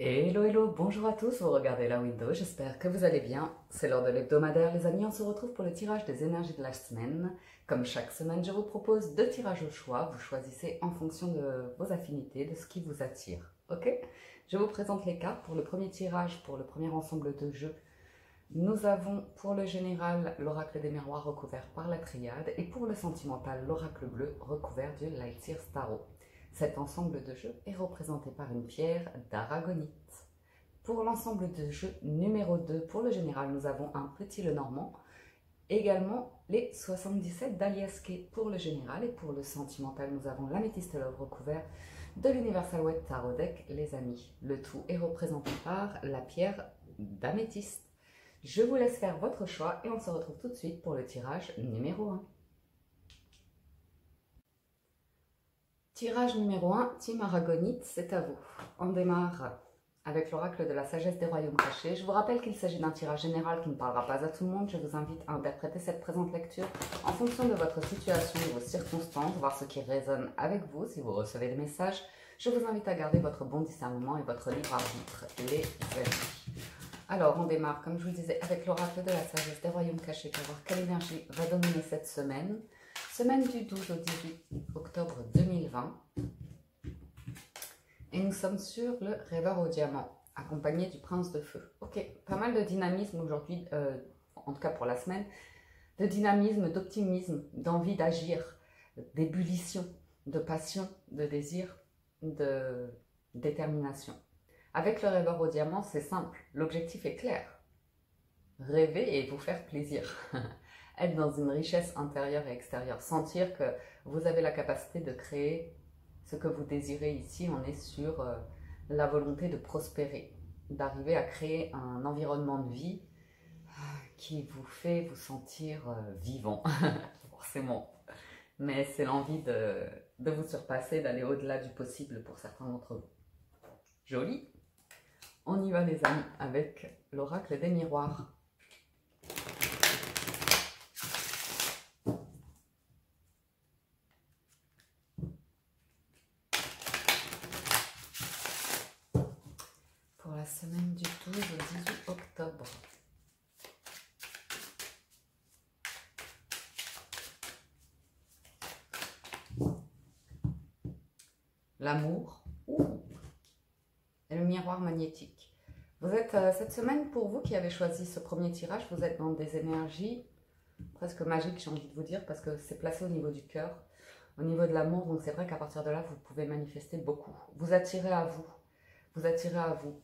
Hello, hello, bonjour à tous, vous regardez la window, j'espère que vous allez bien. C'est l'heure de l'hebdomadaire les amis, on se retrouve pour le tirage des énergies de la semaine. Comme chaque semaine, je vous propose 2 tirages au choix, vous choisissez en fonction de vos affinités, de ce qui vous attire. Ok? Je vous présente les cartes pour le premier tirage, pour le premier ensemble de jeux. Nous avons pour le général l'oracle des miroirs recouvert par la triade et pour le sentimental l'oracle bleu recouvert du Lightseer Tarot. Cet ensemble de jeux est représenté par une pierre d'aragonite. Pour l'ensemble de jeux numéro 2, pour le général, nous avons un petit Lenormand. Également les 77 d'Aliasquet pour le général. Et pour le sentimental, nous avons l'améthyste love recouvert de l'Universal White Tarot Deck, les amis. Le tout est représenté par la pierre d'améthyste. Je vous laisse faire votre choix et on se retrouve tout de suite pour le tirage numéro 1. Tirage numéro 1, Team Aragonite, c'est à vous. On démarre avec l'oracle de la sagesse des royaumes cachés. Je vous rappelle qu'il s'agit d'un tirage général qui ne parlera pas à tout le monde. Je vous invite à interpréter cette présente lecture en fonction de votre situation, de vos circonstances, voir ce qui résonne avec vous. Si vous recevez des messages, je vous invite à garder votre bon discernement et votre libre arbitre, les amis. Alors, on démarre, comme je vous le disais, avec l'oracle de la sagesse des royaumes cachés pour voir quelle énergie va dominer cette semaine. Semaine du 12 au 18 octobre 2020. Et nous sommes sur le rêveur au diamant, accompagné du prince de feu. Ok, pas mal de dynamisme aujourd'hui, en tout cas pour la semaine, de dynamisme, d'optimisme, d'envie d'agir, d'ébullition, de passion, de désir, de détermination. Avec le rêveur au diamant, c'est simple, l'objectif est clair. Rêver et vous faire plaisir. Être dans une richesse intérieure et extérieure. Sentir que vous avez la capacité de créer ce que vous désirez ici. On est sur la volonté de prospérer, d'arriver à créer un environnement de vie qui vous fait vous sentir vivant, forcément. Mais c'est l'envie de vous surpasser, d'aller au-delà du possible pour certains d'entre vous. Joli. On y va les amis avec l'oracle des miroirs. Pour la semaine du 12 au 18 octobre. L'amour et le miroir magnétique. Vous êtes, cette semaine, pour vous qui avez choisi ce premier tirage, vous êtes dans des énergies presque magiques, j'ai envie de vous dire, parce que c'est placé au niveau du cœur, au niveau de l'amour, donc c'est vrai qu'à partir de là, vous pouvez manifester beaucoup. Vous attirez à vous. Vous attirez à vous.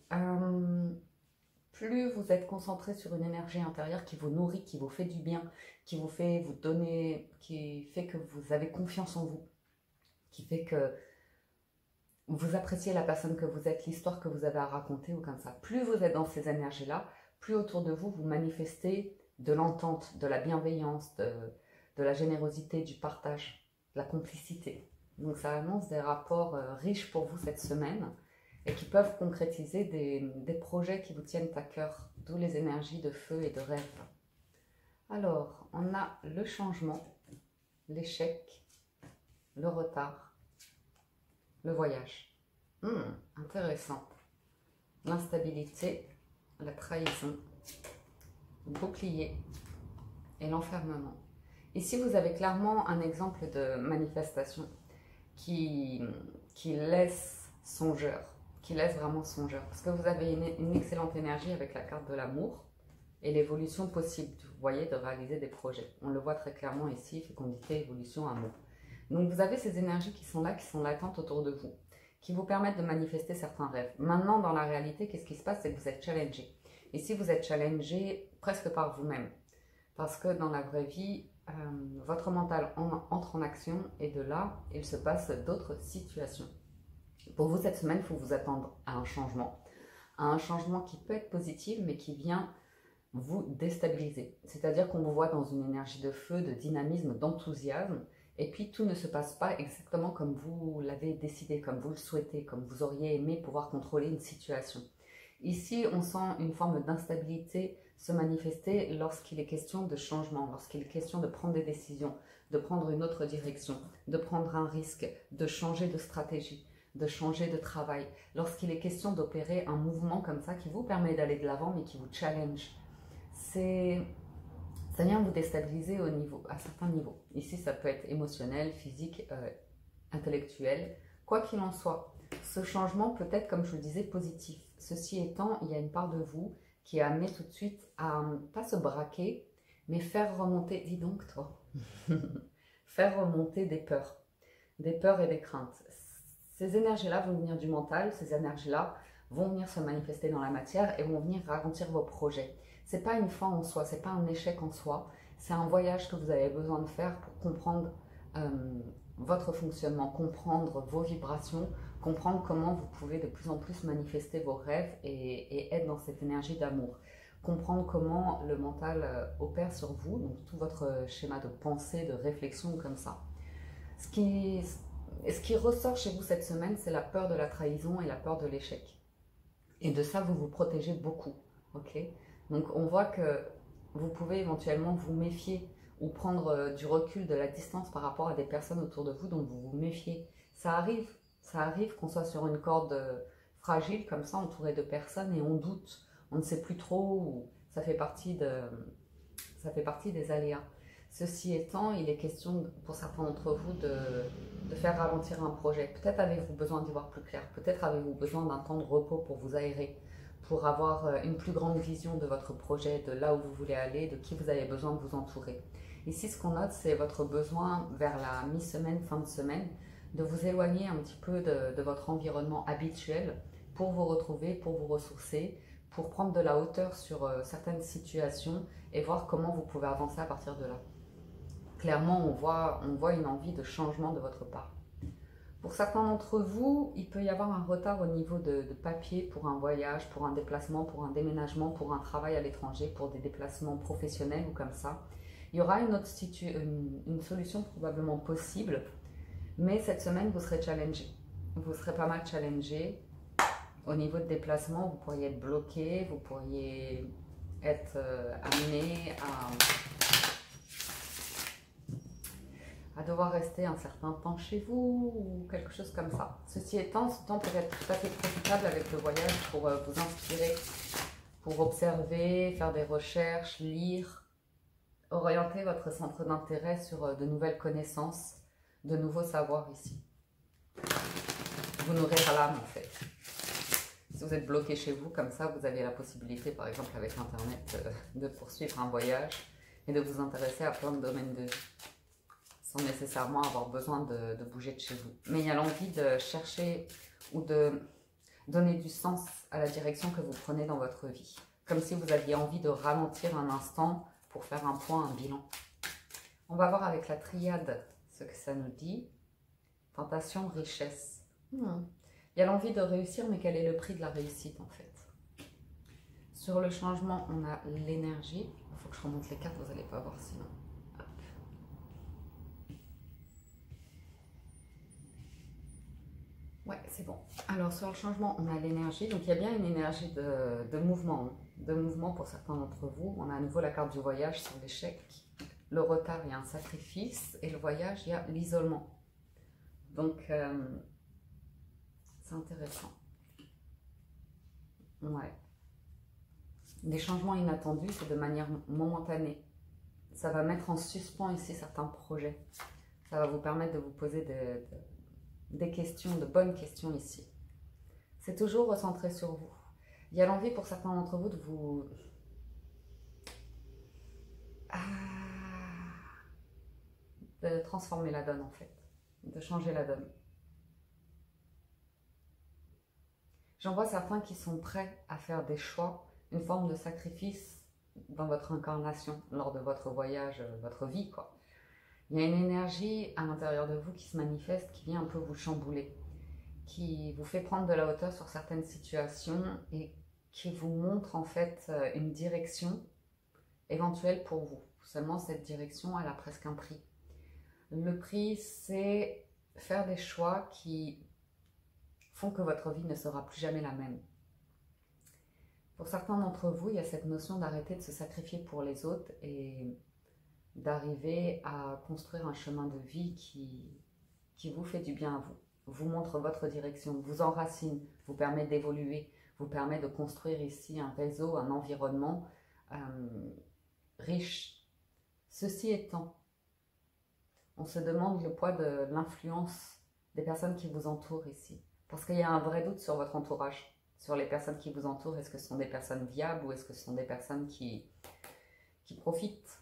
Plus vous êtes concentré sur une énergie intérieure qui vous nourrit, qui vous fait du bien, qui vous fait vous donner, qui fait que vous avez confiance en vous, qui fait que vous appréciez la personne que vous êtes, l'histoire que vous avez à raconter ou comme ça. Plus vous êtes dans ces énergies-là, plus autour de vous, vous manifestez de l'entente, de la bienveillance, de la générosité, du partage, de la complicité. Donc ça annonce des rapports riches pour vous cette semaine et qui peuvent concrétiser des projets qui vous tiennent à cœur, d'où les énergies de feu et de rêve. Alors, on a le changement, l'échec, le retard, le voyage. Intéressant. L'instabilité, la trahison, le bouclier et l'enfermement. Ici, vous avez clairement un exemple de manifestation qui laisse songeur, qui laisse vraiment songeur. Parce que vous avez une excellente énergie avec la carte de l'amour et l'évolution possible, vous voyez, de réaliser des projets. On le voit très clairement ici, fécondité, évolution, amour. Donc vous avez ces énergies qui sont là, qui sont latentes autour de vous, qui vous permettent de manifester certains rêves. Maintenant, dans la réalité, qu'est-ce qui se passe? C'est que vous êtes challengé. Et si vous êtes challengé presque par vous-même, parce que dans la vraie vie, votre mental entre en action et de là, il se passe d'autres situations. Pour vous, cette semaine, il faut vous attendre à un changement qui peut être positif, mais qui vient vous déstabiliser. C'est-à-dire qu'on vous voit dans une énergie de feu, de dynamisme, d'enthousiasme, et puis tout ne se passe pas exactement comme vous l'avez décidé, comme vous le souhaitez, comme vous auriez aimé pouvoir contrôler une situation. Ici, on sent une forme d'instabilité se manifester lorsqu'il est question de changement, lorsqu'il est question de prendre des décisions, de prendre une autre direction, de prendre un risque, de changer de stratégie, de changer de travail, lorsqu'il est question d'opérer un mouvement comme ça qui vous permet d'aller de l'avant mais qui vous challenge, ça vient vous déstabiliser à certains niveaux. Ici, ça peut être émotionnel, physique, intellectuel, quoi qu'il en soit. Ce changement peut être, comme je vous le disais, positif. Ceci étant, il y a une part de vous qui est amenée tout de suite à pas se braquer, mais faire remonter, dis donc toi, faire remonter des peurs et des craintes. Ces énergies-là vont venir du mental, ces énergies-là vont venir se manifester dans la matière et vont venir ralentir vos projets. C'est pas une fin en soi, c'est pas un échec en soi, c'est un voyage que vous avez besoin de faire pour comprendre votre fonctionnement, comprendre vos vibrations, comprendre comment vous pouvez de plus en plus manifester vos rêves et être dans cette énergie d'amour. Comprendre comment le mental opère sur vous, donc tout votre schéma de pensée, de réflexion comme ça. Ce qui ressort chez vous cette semaine, c'est la peur de la trahison et la peur de l'échec. Et de ça, vous vous protégez beaucoup. Ok ? Donc on voit que vous pouvez éventuellement vous méfier ou prendre du recul, de la distance par rapport à des personnes autour de vous dont vous vous méfiez. Ça arrive qu'on soit sur une corde fragile comme ça, entouré de personnes et on doute, on ne sait plus trop, ou ça fait partie des aléas. Ceci étant, il est question pour certains d'entre vous de faire ralentir un projet. Peut-être avez-vous besoin d'y voir plus clair, peut-être avez-vous besoin d'un temps de repos pour vous aérer, pour avoir une plus grande vision de votre projet, de là où vous voulez aller, de qui vous avez besoin de vous entourer. Ici, ce qu'on note, c'est votre besoin vers la mi-semaine, fin de semaine, de vous éloigner un petit peu de votre environnement habituel pour vous retrouver, pour vous ressourcer, pour prendre de la hauteur sur certaines situations et voir comment vous pouvez avancer à partir de là. Clairement, on voit une envie de changement de votre part. Pour certains d'entre vous, il peut y avoir un retard au niveau de papier pour un voyage, pour un déplacement, pour un déménagement, pour un travail à l'étranger, pour des déplacements professionnels ou comme ça. Il y aura une solution probablement possible, mais cette semaine, vous serez challengé. Vous serez pas mal challengé. Au niveau de déplacement, vous pourriez être bloqué, vous pourriez être amené à devoir rester un certain temps chez vous ou quelque chose comme ça. Ceci étant, ce temps peut être tout à fait profitable avec le voyage pour vous inspirer, pour observer, faire des recherches, lire, orienter votre centre d'intérêt sur de nouvelles connaissances, de nouveaux savoirs ici. Vous nourrir à l'âme en fait. Si vous êtes bloqué chez vous, comme ça, vous avez la possibilité, par exemple avec Internet, de poursuivre un voyage et de vous intéresser à plein de domaines de vie, sans nécessairement avoir besoin de bouger de chez vous. Mais il y a l'envie de chercher ou de donner du sens à la direction que vous prenez dans votre vie. Comme si vous aviez envie de ralentir un instant pour faire un point, un bilan. On va voir avec la triade ce que ça nous dit. Tentation, richesse. Il y a l'envie de réussir, mais quel est le prix de la réussite en fait? Sur le changement, on a l'énergie. Il faut que je remonte les cartes, vous n'allez pas voir sinon. Hop. Ouais, c'est bon. Alors sur le changement, on a l'énergie. Donc il y a bien une énergie de mouvement. De mouvement pour certains d'entre vous. On a à nouveau la carte du voyage sur l'échec. Le retard, il y a un sacrifice. Et le voyage, il y a l'isolement. Donc... c'est intéressant. Ouais. Des changements inattendus, c'est de manière momentanée. Ça va mettre en suspens ici certains projets. Ça va vous permettre de vous poser des questions, de bonnes questions ici. C'est toujours recentré sur vous. Il y a l'envie pour certains d'entre vous de vous... de transformer la donne en fait. De changer la donne. J'en vois certains qui sont prêts à faire des choix, une forme de sacrifice dans votre incarnation, lors de votre voyage, votre vie, quoi. Il y a une énergie à l'intérieur de vous qui se manifeste, qui vient un peu vous chambouler, qui vous fait prendre de la hauteur sur certaines situations et qui vous montre en fait une direction éventuelle pour vous. Seulement cette direction, elle a presque un prix. Le prix, c'est faire des choix qui font que votre vie ne sera plus jamais la même. Pour certains d'entre vous, il y a cette notion d'arrêter de se sacrifier pour les autres et d'arriver à construire un chemin de vie qui vous fait du bien à vous. vous montre votre direction, vous enracine, vous permet d'évoluer, vous permet de construire ici un réseau, un environnement riche. Ceci étant, on se demande le poids de l'influence des personnes qui vous entourent ici. Parce qu'il y a un vrai doute sur votre entourage, sur les personnes qui vous entourent. Est-ce que ce sont des personnes viables ou est-ce que ce sont des personnes qui profitent?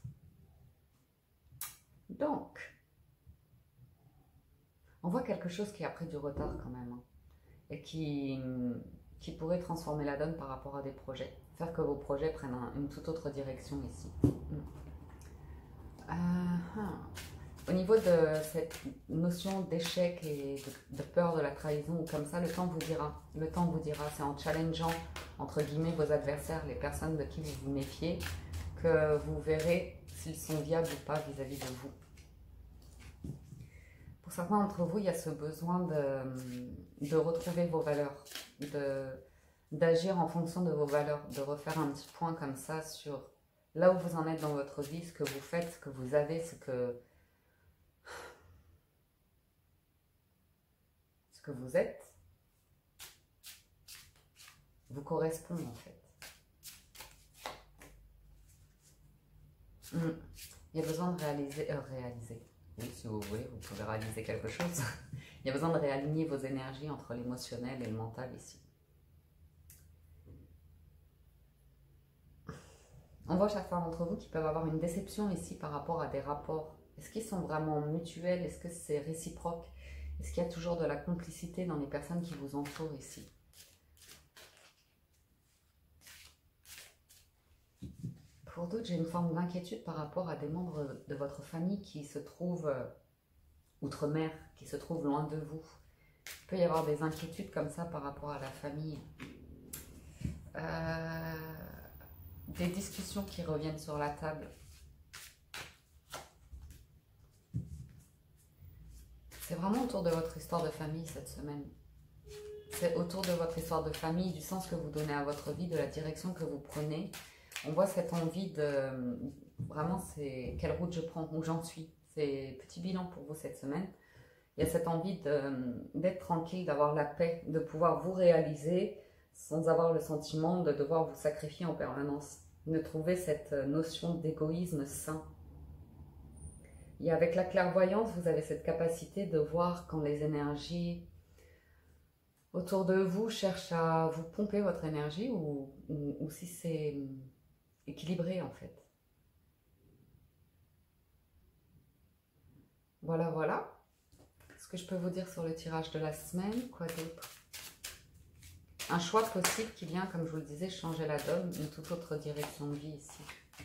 Donc, on voit quelque chose qui a pris du retard quand même, hein, et qui pourrait transformer la donne par rapport à des projets. Faire que vos projets prennent une toute autre direction ici. Au niveau de cette notion d'échec et de peur de la trahison ou comme ça, le temps vous dira. Le temps vous dira. C'est en challengeant, entre guillemets, vos adversaires, les personnes de qui vous vous méfiez, que vous verrez s'ils sont viables ou pas vis-à-vis de vous. Pour certains d'entre vous, il y a ce besoin de retrouver vos valeurs, d'agir en fonction de vos valeurs, de refaire un petit point comme ça sur là où vous en êtes dans votre vie, ce que vous faites, ce que vous avez, ce que vous êtes, vous correspond en fait. Il y a besoin de réaliser, oui, si vous voulez, vous pouvez réaliser quelque chose. Il y a besoin de réaligner vos énergies entre l'émotionnel et le mental ici. On voit certains d'entre vous qui peuvent avoir une déception ici par rapport à des rapports. Est-ce qu'ils sont vraiment mutuels? Est-ce que c'est réciproque? Est-ce qu'il y a toujours de la complicité dans les personnes qui vous entourent ici? Pour d'autres, j'ai une forme d'inquiétude par rapport à des membres de votre famille qui se trouvent outre-mer, qui se trouvent loin de vous. Il peut y avoir des inquiétudes comme ça par rapport à la famille. Des discussions qui reviennent sur la table. C'est vraiment autour de votre histoire de famille cette semaine. C'est autour de votre histoire de famille, du sens que vous donnez à votre vie, de la direction que vous prenez. On voit cette envie de... Vraiment, c'est quelle route je prends, où j'en suis. C'est petit bilan pour vous cette semaine. Il y a cette envie d'être tranquille, d'avoir la paix, de pouvoir vous réaliser sans avoir le sentiment de devoir vous sacrifier en permanence. De trouver cette notion d'égoïsme sain. Et avec la clairvoyance, vous avez cette capacité de voir quand les énergies autour de vous cherchent à vous pomper votre énergie ou si c'est équilibré en fait. Voilà, voilà. Ce que je peux vous dire sur le tirage de la semaine, quoi d'autre? Un choix possible qui vient, comme je vous le disais, changer la donne, une toute autre direction de vie ici.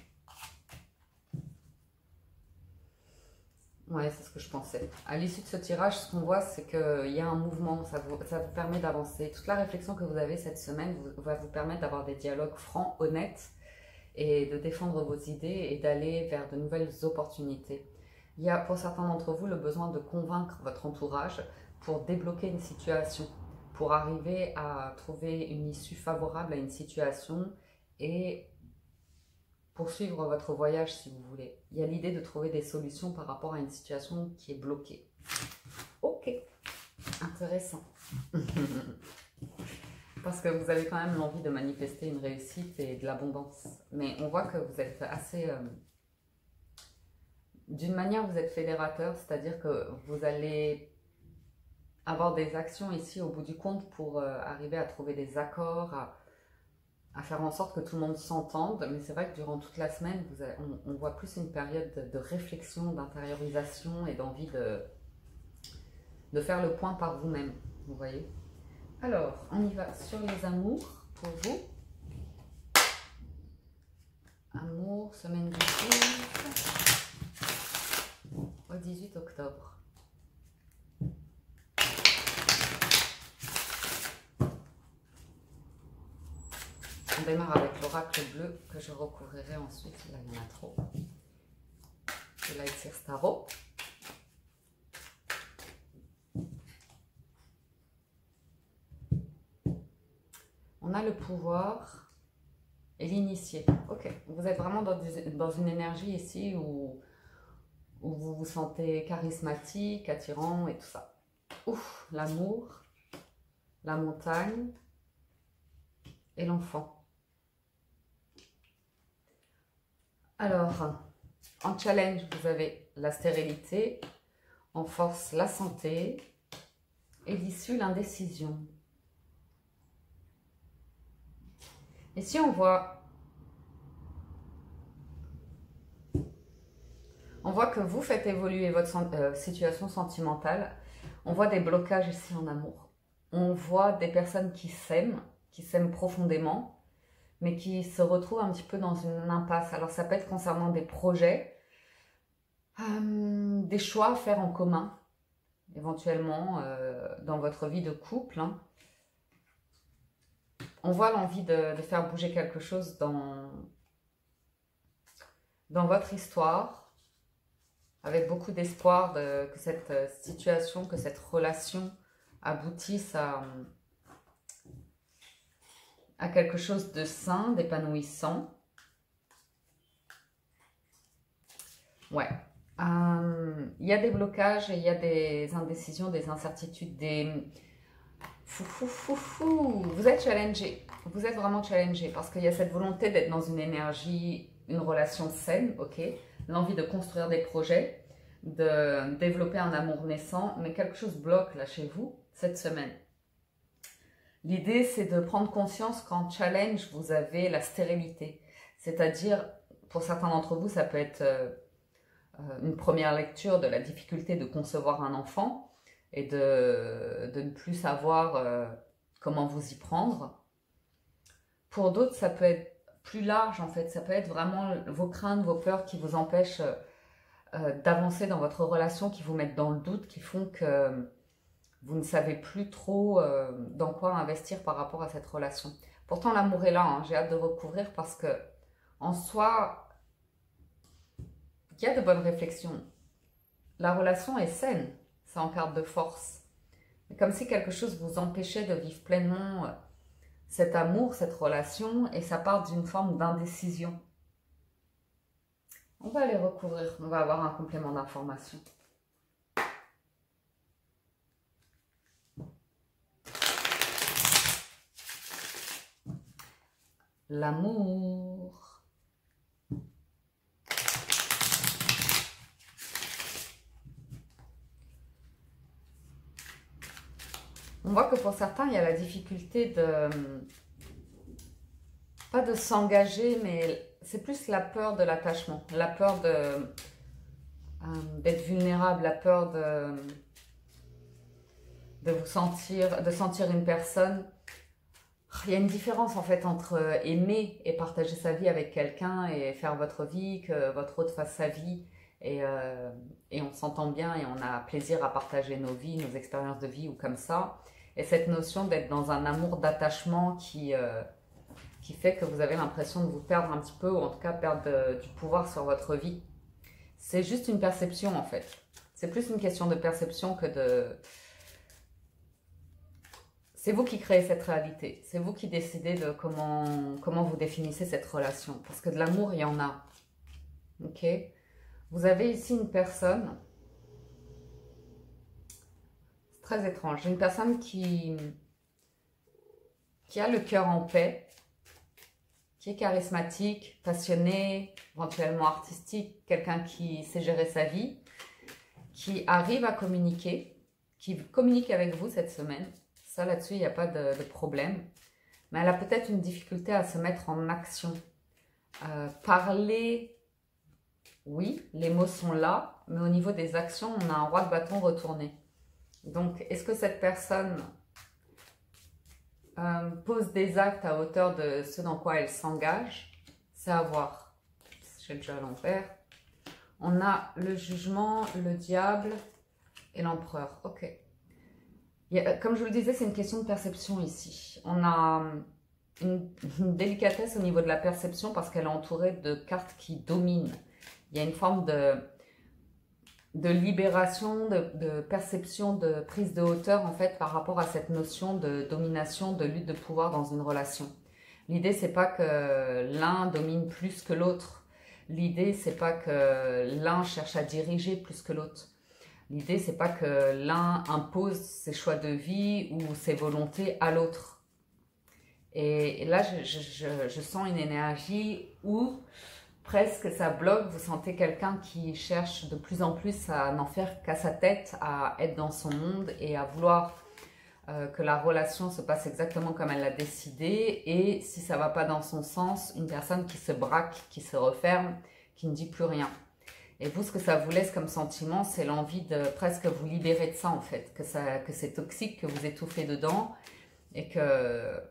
Ouais, c'est ce que je pensais. À l'issue de ce tirage, ce qu'on voit, c'est qu'il y a un mouvement, ça vous permet d'avancer. Toute la réflexion que vous avez cette semaine va vous permettre d'avoir des dialogues francs, honnêtes, et de défendre vos idées et d'aller vers de nouvelles opportunités. Il y a pour certains d'entre vous le besoin de convaincre votre entourage pour débloquer une situation, pour arriver à trouver une issue favorable à une situation et poursuivre votre voyage si vous voulez. Il y a l'idée de trouver des solutions par rapport à une situation qui est bloquée. Ok, intéressant. Parce que vous avez quand même l'envie de manifester une réussite et de l'abondance. Mais on voit que vous êtes assez... D'une manière, vous êtes fédérateur, c'est-à-dire que vous allez avoir des actions ici au bout du compte pour arriver à trouver des accords, à faire en sorte que tout le monde s'entende. Mais c'est vrai que durant toute la semaine, on voit plus une période de réflexion, d'intériorisation et d'envie de faire le point par vous-même, vous voyez. Alors, on y va sur les amours pour vous. Amour, semaine du 12 au 18 octobre. On démarre avec l'oracle bleu que je recouvrirai ensuite. Là, il y en a trop. Le Light Seer Tarot. On a le pouvoir et l'initié. Ok, vous êtes vraiment dans une énergie ici où vous vous sentez charismatique, attirant et tout ça. Ouf, l'amour, la montagne et l'enfant. Alors, en challenge, vous avez la stérilité, en force, la santé, et l'issue, l'indécision. Et si on voit que vous faites évoluer votre situation sentimentale, on voit des blocages ici en amour. On voit des personnes qui s'aiment profondément, mais qui se retrouvent un petit peu dans une impasse. Alors ça peut être concernant des projets, des choix à faire en commun, éventuellement dans votre vie de couple. Hein. On voit l'envie de faire bouger quelque chose dans votre histoire, avec beaucoup d'espoir que cette situation, que cette relation aboutisse à quelque chose de sain, d'épanouissant. Ouais. Il y a des blocages et il y a des indécisions, des incertitudes, Vous êtes challengé. Vous êtes vraiment challengé parce qu'il y a cette volonté d'être dans une énergie, une relation saine, ok, l'envie de construire des projets, de développer un amour naissant, mais quelque chose bloque là chez vous cette semaine. L'idée, c'est de prendre conscience qu'en challenge, vous avez la stérilité. C'est-à-dire, pour certains d'entre vous, ça peut être une première lecture de la difficulté de concevoir un enfant et de ne plus savoir comment vous y prendre. Pour d'autres, ça peut être plus large en fait. Ça peut être vraiment vos craintes, vos peurs qui vous empêchent d'avancer dans votre relation, qui vous mettent dans le doute, qui font que vous ne savez plus trop dans quoi investir par rapport à cette relation. Pourtant, l'amour est là, hein. J'ai hâte de recouvrir parce que en soi, il y a de bonnes réflexions. La relation est saine, c'est en carte de force. Mais comme si quelque chose vous empêchait de vivre pleinement cet amour, cette relation, et ça part d'une forme d'indécision. On va aller recouvrir, on va avoir un complément d'information. L'amour. On voit que pour certains, il y a la difficulté pas de s'engager, mais c'est plus la peur de l'attachement, la peur d'être vulnérable, la peur de sentir une personne. Il y a une différence en fait entre aimer et partager sa vie avec quelqu'un et faire votre vie, que votre autre fasse sa vie et on s'entend bien et on a plaisir à partager nos vies, nos expériences de vie ou comme ça. Et cette notion d'être dans un amour d'attachement qui fait que vous avez l'impression de vous perdre un petit peu ou en tout cas perdre du pouvoir sur votre vie. C'est juste une perception en fait. C'est plus une question de perception que de... C'est vous qui créez cette réalité. C'est vous qui décidez de comment vous définissez cette relation. Parce que de l'amour, il y en a. Ok ? Vous avez ici une personne... C'est très étrange. Une personne qui a le cœur en paix, qui est charismatique, passionné, éventuellement artistique, quelqu'un qui sait gérer sa vie, qui arrive à communiquer, qui communique avec vous cette semaine. Ça, là-dessus, il n'y a pas de problème. Mais elle a peut-être une difficulté à se mettre en action. Parler, oui, les mots sont là, mais au niveau des actions, on a un roi de bâton retourné. Donc, est-ce que cette personne pose des actes à hauteur de ce dans quoi elle s'engage? C'est à voir. J'ai déjà l'envers. On a le jugement, le diable et l'empereur. Ok. Comme je vous le disais, c'est une question de perception ici. On a une délicatesse au niveau de la perception parce qu'elle est entourée de cartes qui dominent. Il y a une forme de libération, de perception, de prise de hauteur en fait par rapport à cette notion de domination, de lutte de pouvoir dans une relation. L'idée, c'est pas que l'un domine plus que l'autre. L'idée, c'est pas que l'un cherche à diriger plus que l'autre. L'idée, c'est pas que l'un impose ses choix de vie ou ses volontés à l'autre. Et là, je sens une énergie où presque ça bloque. Vous sentez quelqu'un qui cherche de plus en plus à n'en faire qu'à sa tête, à être dans son monde et à vouloir que la relation se passe exactement comme elle l'a décidé. Et si ça ne va pas dans son sens, une personne qui se braque, qui se referme, qui ne dit plus rien. Et vous, ce que ça vous laisse comme sentiment, c'est l'envie de presque vous libérer de ça, en fait. Que c'est toxique, que vous étouffez dedans et que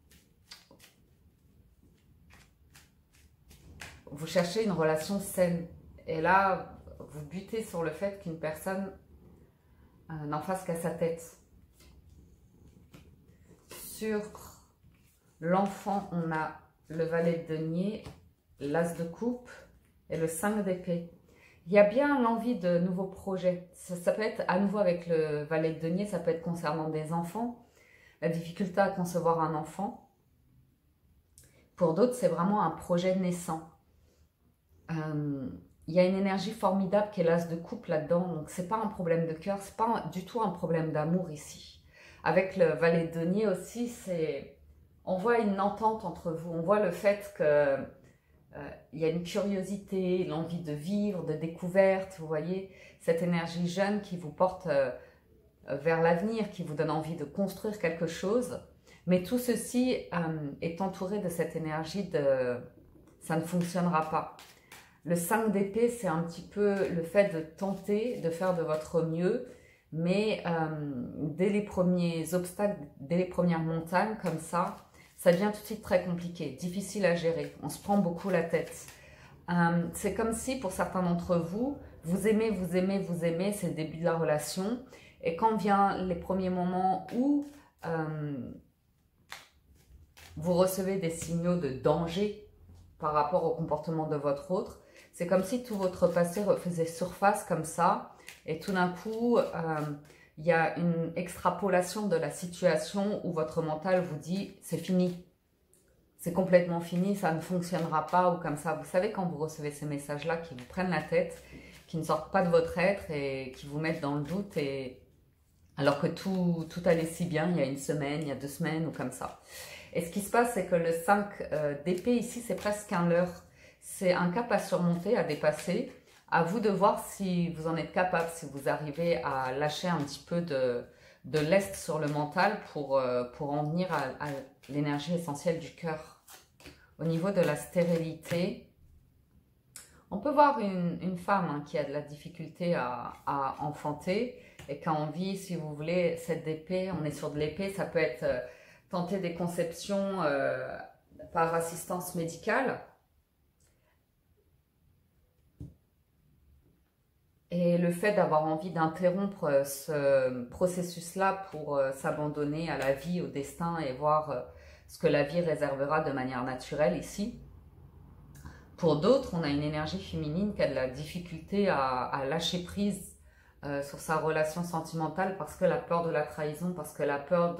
vous cherchez une relation saine. Et là, vous butez sur le fait qu'une personne n'en fasse qu'à sa tête. Sur l'enfant, on a le valet de denier, l'as de coupe et le 5 d'épée. Il y a bien l'envie de nouveaux projets. Ça peut être à nouveau avec le valet de denier, ça peut être concernant des enfants, la difficulté à concevoir un enfant. Pour d'autres, c'est vraiment un projet naissant. Il y a une énergie formidable qui est l'as de coupe là-dedans, donc c'est pas un problème de cœur, c'est pas du tout un problème d'amour ici. Avec le valet de denier aussi, on voit une entente entre vous, on voit le fait que il y a une curiosité, l'envie de vivre, de découverte, vous voyez, cette énergie jeune qui vous porte vers l'avenir, qui vous donne envie de construire quelque chose. Mais tout ceci est entouré de cette énergie de ça ne fonctionnera pas. Le 5 d'épée, c'est un petit peu le fait de tenter, de faire de votre mieux, mais dès les premiers obstacles, dès les premières montagnes comme ça devient tout de suite très compliqué, difficile à gérer. On se prend beaucoup la tête. C'est comme si, pour certains d'entre vous, vous aimez, c'est le début de la relation. Et quand vient les premiers moments où vous recevez des signaux de danger par rapport au comportement de votre autre, c'est comme si tout votre passé refaisait surface comme ça. Et tout d'un coup, il y a une extrapolation de la situation où votre mental vous dit c'est fini, c'est complètement fini, ça ne fonctionnera pas ou comme ça. Vous savez quand vous recevez ces messages-là qui vous prennent la tête, qui ne sortent pas de votre être et qui vous mettent dans le doute, alors que tout allait si bien il y a une semaine, il y a 2 semaines ou comme ça. Et ce qui se passe, c'est que le 5 d'épée ici, c'est presque un leurre. C'est un cap à surmonter, à dépasser. À vous de voir si vous en êtes capable, si vous arrivez à lâcher un petit peu de lest sur le mental pour en venir à l'énergie essentielle du cœur. Au niveau de la stérilité, on peut voir une femme qui a de la difficulté à enfanter et qui a envie, si vous voulez, cette épée, on est sur de l'épée, ça peut être tenter des conceptions par assistance médicale. Et le fait d'avoir envie d'interrompre ce processus-là pour s'abandonner à la vie, au destin et voir ce que la vie réservera de manière naturelle ici. Pour d'autres, on a une énergie féminine qui a de la difficulté à lâcher prise sur sa relation sentimentale parce que la peur de la trahison, parce que la peur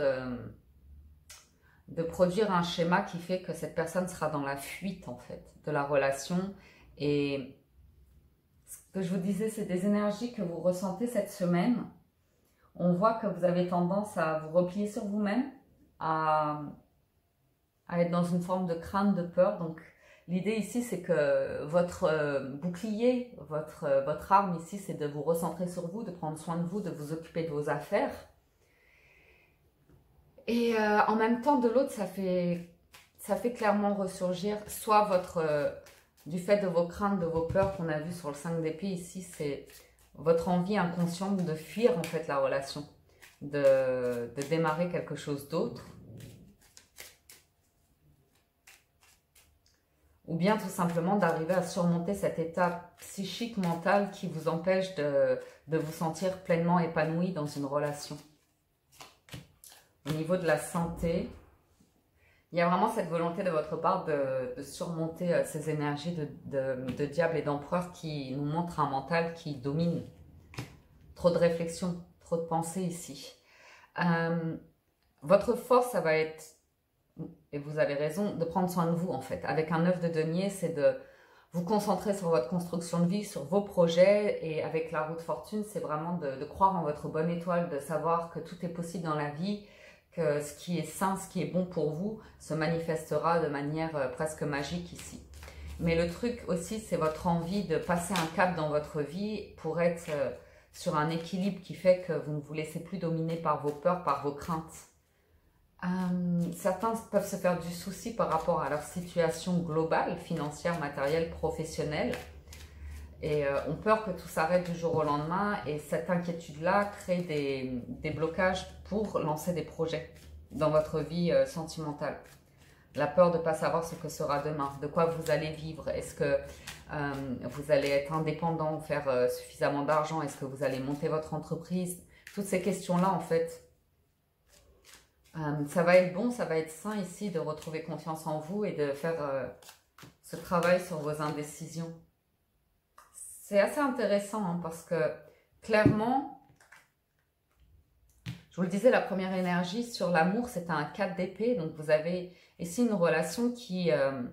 de produire un schéma qui fait que cette personne sera dans la fuite en fait de la relation. Et ce que je vous disais, c'est des énergies que vous ressentez cette semaine. On voit que vous avez tendance à vous replier sur vous-même, à être dans une forme de crainte, de peur. Donc l'idée ici, c'est que votre bouclier, votre arme ici, c'est de vous recentrer sur vous, de prendre soin de vous, de vous occuper de vos affaires. Et en même temps, de l'autre, ça fait clairement ressurgir soit du fait de vos craintes, de vos peurs qu'on a vu sur le 5 d'épée ici, c'est votre envie inconsciente de fuir en fait la relation, de démarrer quelque chose d'autre. Ou bien tout simplement d'arriver à surmonter cet état psychique, mental qui vous empêche de vous sentir pleinement épanoui dans une relation. Au niveau de la santé, il y a vraiment cette volonté de votre part de surmonter ces énergies de diable et d'empereur qui nous montrent un mental qui domine. Trop de réflexion, trop de pensée ici. Votre force, ça va être, et vous avez raison, de prendre soin de vous en fait. Avec un 9 de denier, c'est de vous concentrer sur votre construction de vie, sur vos projets. Et avec la roue de fortune, c'est vraiment de croire en votre bonne étoile, de savoir que tout est possible dans la vie, que ce qui est sain, ce qui est bon pour vous, se manifestera de manière presque magique ici. Mais le truc aussi, c'est votre envie de passer un cap dans votre vie pour être sur un équilibre qui fait que vous ne vous laissez plus dominer par vos peurs, par vos craintes. Certains peuvent se faire du souci par rapport à leur situation globale, financière, matérielle, professionnelle. Et ont peur que tout s'arrête du jour au lendemain. Et cette inquiétude-là crée des blocages pour lancer des projets dans votre vie sentimentale. La peur de ne pas savoir ce que sera demain, de quoi vous allez vivre. Est-ce que vous allez être indépendant, faire suffisamment d'argent? Est-ce que vous allez monter votre entreprise? Toutes ces questions-là, en fait, ça va être bon, ça va être sain ici de retrouver confiance en vous et de faire ce travail sur vos indécisions. C'est assez intéressant hein, parce que clairement, je vous le disais, la première énergie sur l'amour, c'est un 4 d'épée. Donc vous avez ici une relation qui,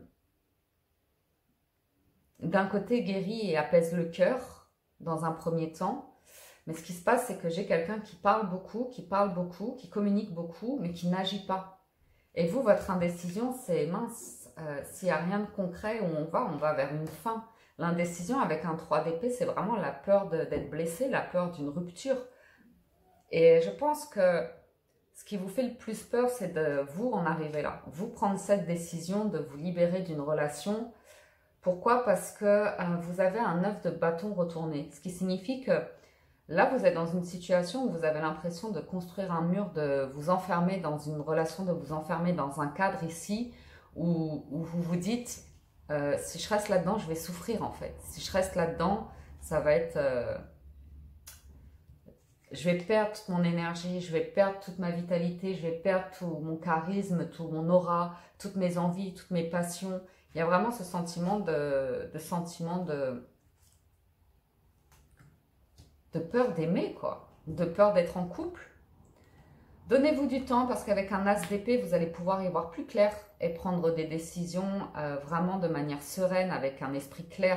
d'un côté, guérit et apaise le cœur dans un premier temps. Mais ce qui se passe, c'est que j'ai quelqu'un qui parle beaucoup, qui communique beaucoup, mais qui n'agit pas. Et vous, votre indécision, c'est mince. S'il n'y a rien de concret où on va vers une fin. L'indécision avec un 3 d'épée, c'est vraiment la peur d'être blessé, la peur d'une rupture. Et je pense que ce qui vous fait le plus peur, c'est de vous en arriver là. Vous prendre cette décision de vous libérer d'une relation. Pourquoi? Parce que vous avez un 9 de bâton retourné. Ce qui signifie que là, vous êtes dans une situation où vous avez l'impression de construire un mur, de vous enfermer dans une relation, de vous enfermer dans un cadre ici où vous vous dites si je reste là-dedans, je vais souffrir en fait. Si je reste là-dedans, ça va être... je vais perdre toute mon énergie, je vais perdre toute ma vitalité, je vais perdre tout mon charisme, tout mon aura, toutes mes envies, toutes mes passions. Il y a vraiment ce sentiment de peur d'aimer, quoi. De peur d'être en couple. Donnez-vous du temps parce qu'avec un as d'épée, vous allez pouvoir y voir plus clair et prendre des décisions vraiment de manière sereine, avec un esprit clair.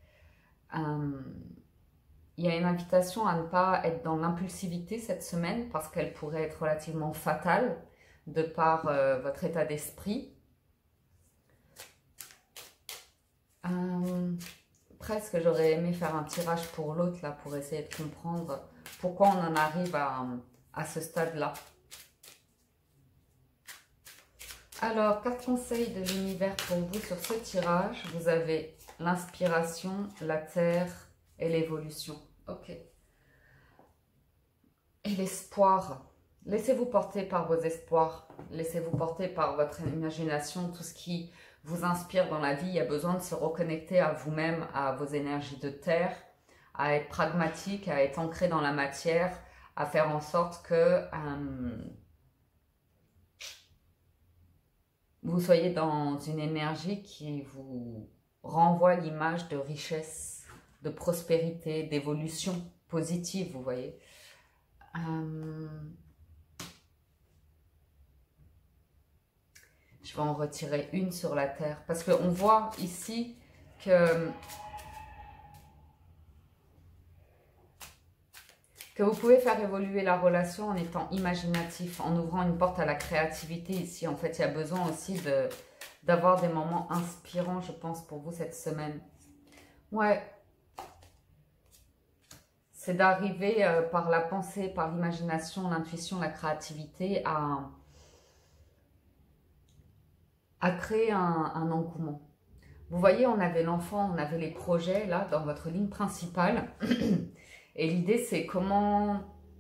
Il y a une invitation à ne pas être dans l'impulsivité cette semaine parce qu'elle pourrait être relativement fatale de par votre état d'esprit. Presque j'aurais aimé faire un tirage pour l'autre là pour essayer de comprendre pourquoi on en arrive à ce stade-là. Alors, 4 conseils de l'univers pour vous sur ce tirage. Vous avez l'inspiration, la terre et l'évolution. Ok. Et l'espoir. Laissez-vous porter par vos espoirs. Laissez-vous porter par votre imagination. Tout ce qui vous inspire dans la vie. Il y a besoin de se reconnecter à vous-même, à vos énergies de terre, à être pragmatique, à être ancré dans la matière, à faire en sorte que... vous soyez dans une énergie qui vous renvoie l'image de richesse, de prospérité, d'évolution positive, vous voyez. Je vais en retirer une sur la terre. Parce qu'on voit ici que vous pouvez faire évoluer la relation en étant imaginatif, en ouvrant une porte à la créativité ici. En fait, il y a besoin aussi d'avoir des moments inspirants, je pense, pour vous cette semaine. Ouais. C'est d'arriver par la pensée, par l'imagination, l'intuition, la créativité à créer un engouement. Vous voyez, on avait l'enfant, on avait les projets là dans votre ligne principale. Et l'idée, c'est comment,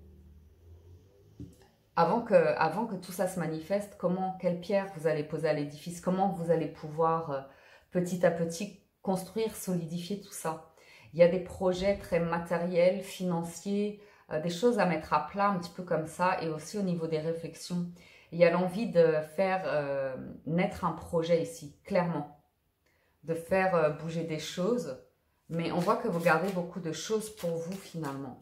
avant que tout ça se manifeste, quelle pierre vous allez poser à l'édifice, comment vous allez pouvoir petit à petit construire, solidifier tout ça. Il y a des projets très matériels, financiers, des choses à mettre à plat un petit peu comme ça, et aussi au niveau des réflexions. Il y a l'envie de faire naître un projet ici, clairement, de faire bouger des choses. Mais on voit que vous gardez beaucoup de choses pour vous finalement.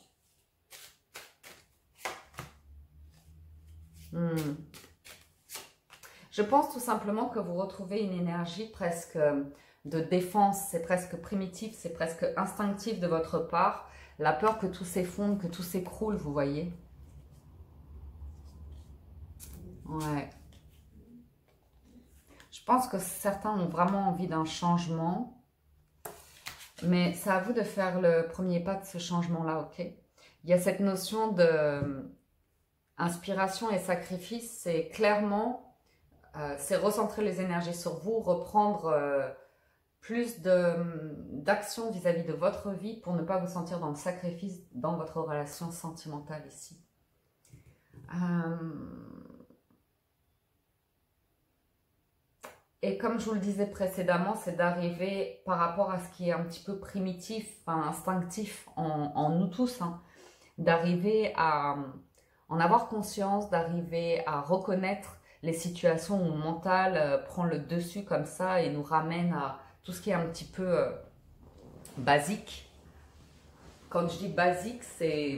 Je pense tout simplement que vous retrouvez une énergie presque de défense, c'est presque primitif, c'est presque instinctif de votre part. La peur que tout s'effondre, que tout s'écroule, vous voyez. Ouais. Je pense que certains ont vraiment envie d'un changement. Mais c'est à vous de faire le premier pas de ce changement-là, ok? Il y a cette notion de inspiration et sacrifice, c'est clairement, c'est recentrer les énergies sur vous, reprendre plus d'action vis-à-vis de votre vie pour ne pas vous sentir dans le sacrifice dans votre relation sentimentale ici. Et comme je vous le disais précédemment, c'est d'arriver par rapport à ce qui est un petit peu primitif, enfin instinctif en nous tous, hein, d'arriver à en avoir conscience, d'arriver à reconnaître les situations où le mental prend le dessus comme ça et nous ramène à tout ce qui est un petit peu basique. Quand je dis basique, c'est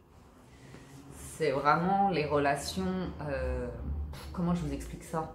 vraiment les relations... comment je vous explique ça?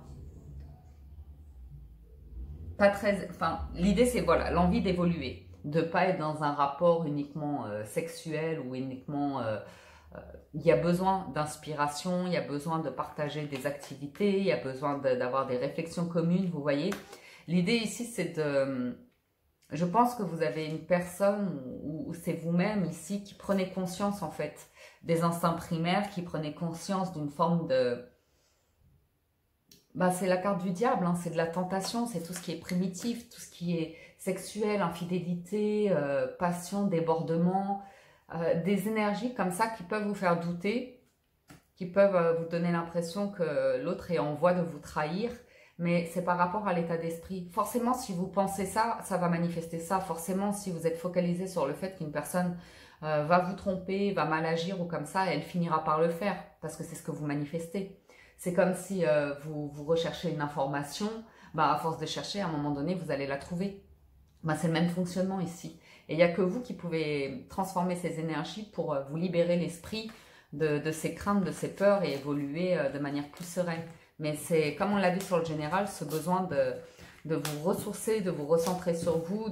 Pas très... Enfin, l'idée c'est voilà, l'envie d'évoluer, de ne pas être dans un rapport uniquement sexuel ou uniquement... il y a besoin d'inspiration, il y a besoin de partager des activités, il y a besoin d'avoir des réflexions communes, vous voyez. L'idée ici, c'est de... Je pense que vous avez une personne, ou c'est vous-même ici, qui prenez conscience en fait des instincts primaires, qui prenez conscience d'une forme de... Bah, c'est la carte du diable, hein, c'est de la tentation, c'est tout ce qui est primitif, tout ce qui est sexuel, infidélité, passion, débordement, des énergies comme ça qui peuvent vous faire douter, qui peuvent vous donner l'impression que l'autre est en voie de vous trahir, mais c'est par rapport à l'état d'esprit. Forcément, si vous pensez ça, ça va manifester ça. Forcément, si vous êtes focalisé sur le fait qu'une personne va vous tromper, va mal agir ou comme ça, elle finira par le faire, parce que c'est ce que vous manifestez. C'est comme si vous recherchez une information, bah, à force de chercher, à un moment donné, vous allez la trouver. Bah, c'est le même fonctionnement ici. Et il n'y a que vous qui pouvez transformer ces énergies pour vous libérer l'esprit de ces craintes, de ces peurs et évoluer de manière plus sereine. Mais c'est, comme on l'a vu sur le général, ce besoin de vous ressourcer, de vous recentrer sur vous,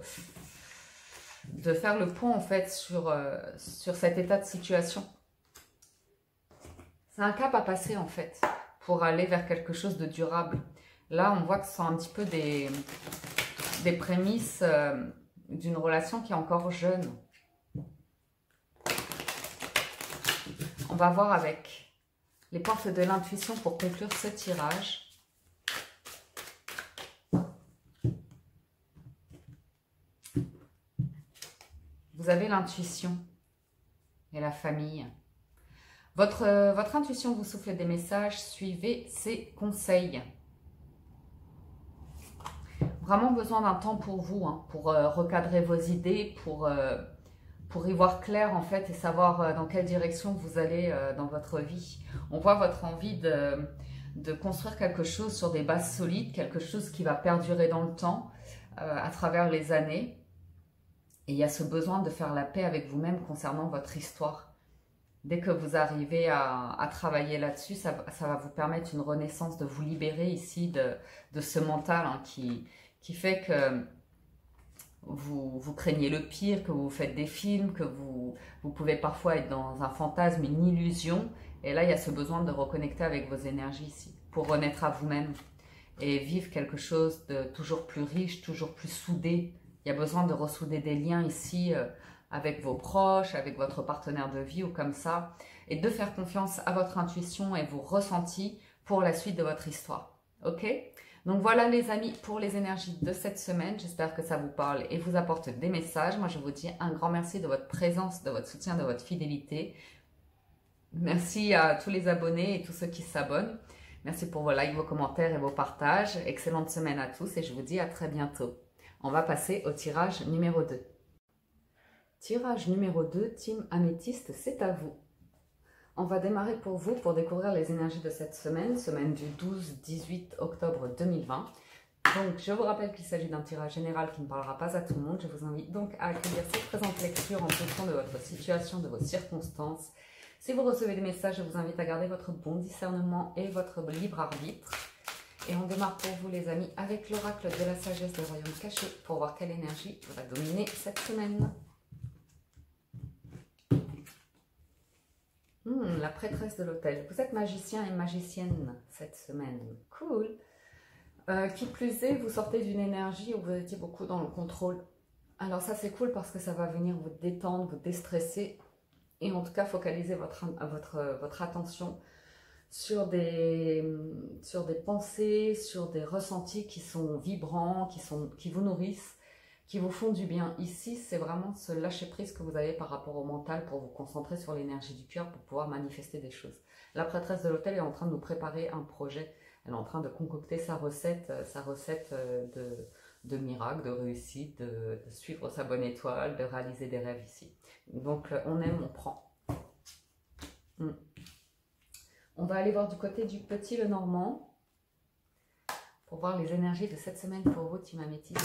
de faire le pont en fait sur cet état de situation. C'est un cap à passer en fait, pour aller vers quelque chose de durable. Là, on voit que ce sont un petit peu des prémices d'une relation qui est encore jeune. On va voir avec les portes de l'intuition pour conclure ce tirage. Vous avez l'intuition et la famille. Votre intuition vous souffle des messages, suivez ses conseils. Vraiment besoin d'un temps pour vous, hein, pour recadrer vos idées, pour y voir clair en fait et savoir dans quelle direction vous allez dans votre vie. On voit votre envie de construire quelque chose sur des bases solides, quelque chose qui va perdurer dans le temps, à travers les années. Et il y a ce besoin de faire la paix avec vous-même concernant votre histoire. Dès que vous arrivez à travailler là-dessus, ça va vous permettre une renaissance, de vous libérer ici de ce mental hein, qui fait que vous craignez le pire, que vous faites des films, que vous pouvez parfois être dans un fantasme, une illusion. Et là, il y a ce besoin de reconnecter avec vos énergies ici, pour renaître à vous-même et vivre quelque chose de toujours plus riche, toujours plus soudé. Il y a besoin de ressouder des liens ici avec vos proches, avec votre partenaire de vie ou comme ça, et de faire confiance à votre intuition et vos ressentis pour la suite de votre histoire. Ok? Donc voilà les amis pour les énergies de cette semaine. J'espère que ça vous parle et vous apporte des messages. Moi je vous dis un grand merci de votre présence, de votre soutien, de votre fidélité. Merci à tous les abonnés et tous ceux qui s'abonnent. Merci pour vos likes, vos commentaires et vos partages. Excellente semaine à tous et je vous dis à très bientôt. On va passer au tirage numéro 2. Tirage numéro 2, Team Améthyste, c'est à vous. On va démarrer pour vous pour découvrir les énergies de cette semaine, semaine du 12-18 octobre 2020. Donc, je vous rappelle qu'il s'agit d'un tirage général qui ne parlera pas à tout le monde. Je vous invite donc à accueillir cette présente lecture en fonction de votre situation, de vos circonstances. Si vous recevez des messages, je vous invite à garder votre bon discernement et votre libre arbitre. Et on démarre pour vous les amis avec l'oracle de la sagesse des royaumes cachés pour voir quelle énergie va dominer cette semaine. La prêtresse de l'autel. Vous êtes magicien et magicienne cette semaine. Cool. Qui plus est, vous sortez d'une énergie où vous étiez beaucoup dans le contrôle. Alors ça c'est cool parce que ça va venir vous détendre, vous déstresser et en tout cas focaliser votre attention sur des pensées, sur des ressentis qui sont vibrants, qui vous nourrissent, qui vous font du bien. Ici, c'est vraiment ce lâcher-prise que vous avez par rapport au mental pour vous concentrer sur l'énergie du cœur pour pouvoir manifester des choses. La prêtresse de l'autel est en train de nous préparer un projet. Elle est en train de concocter sa recette de miracle, de réussite, de suivre sa bonne étoile, de réaliser des rêves ici. Donc, on aime, on prend. On va aller voir du côté du petit Lenormand pour voir les énergies de cette semaine pour vous, Team Améthyste.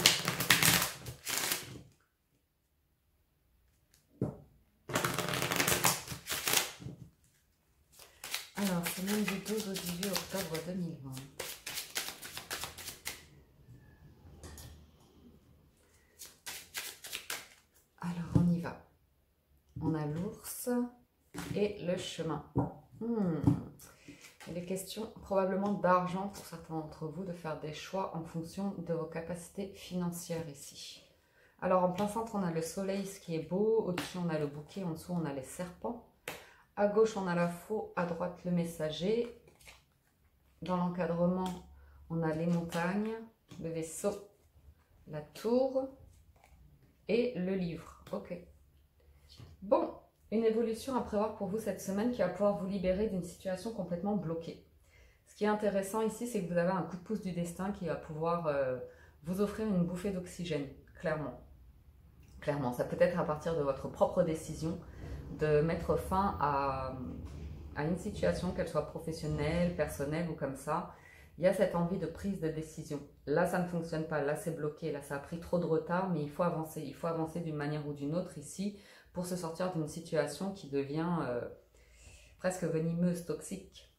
Alors, semaine du 12 au 18 octobre 2020. Alors, on y va. On a l'ours et le chemin. Il est question probablement d'argent pour certains d'entre vous, de faire des choix en fonction de vos capacités financières ici. Alors, en plein centre, on a le soleil, ce qui est beau. Au-dessus, on a le bouquet. En dessous, on a les serpents. À gauche, on a la faux, à droite, le messager. Dans l'encadrement, on a les montagnes, le vaisseau, la tour et le livre. Ok. Bon, une évolution à prévoir pour vous cette semaine qui va pouvoir vous libérer d'une situation complètement bloquée. Ce qui est intéressant ici, c'est que vous avez un coup de pouce du destin qui va pouvoir vous offrir une bouffée d'oxygène, clairement. Clairement, ça peut être à partir de votre propre décision de mettre fin à une situation, qu'elle soit professionnelle, personnelle ou comme ça. Il y a cette envie de prise de décision. Là, ça ne fonctionne pas. Là, c'est bloqué. Là, ça a pris trop de retard, mais il faut avancer. Il faut avancer d'une manière ou d'une autre ici pour se sortir d'une situation qui devient presque venimeuse, toxique.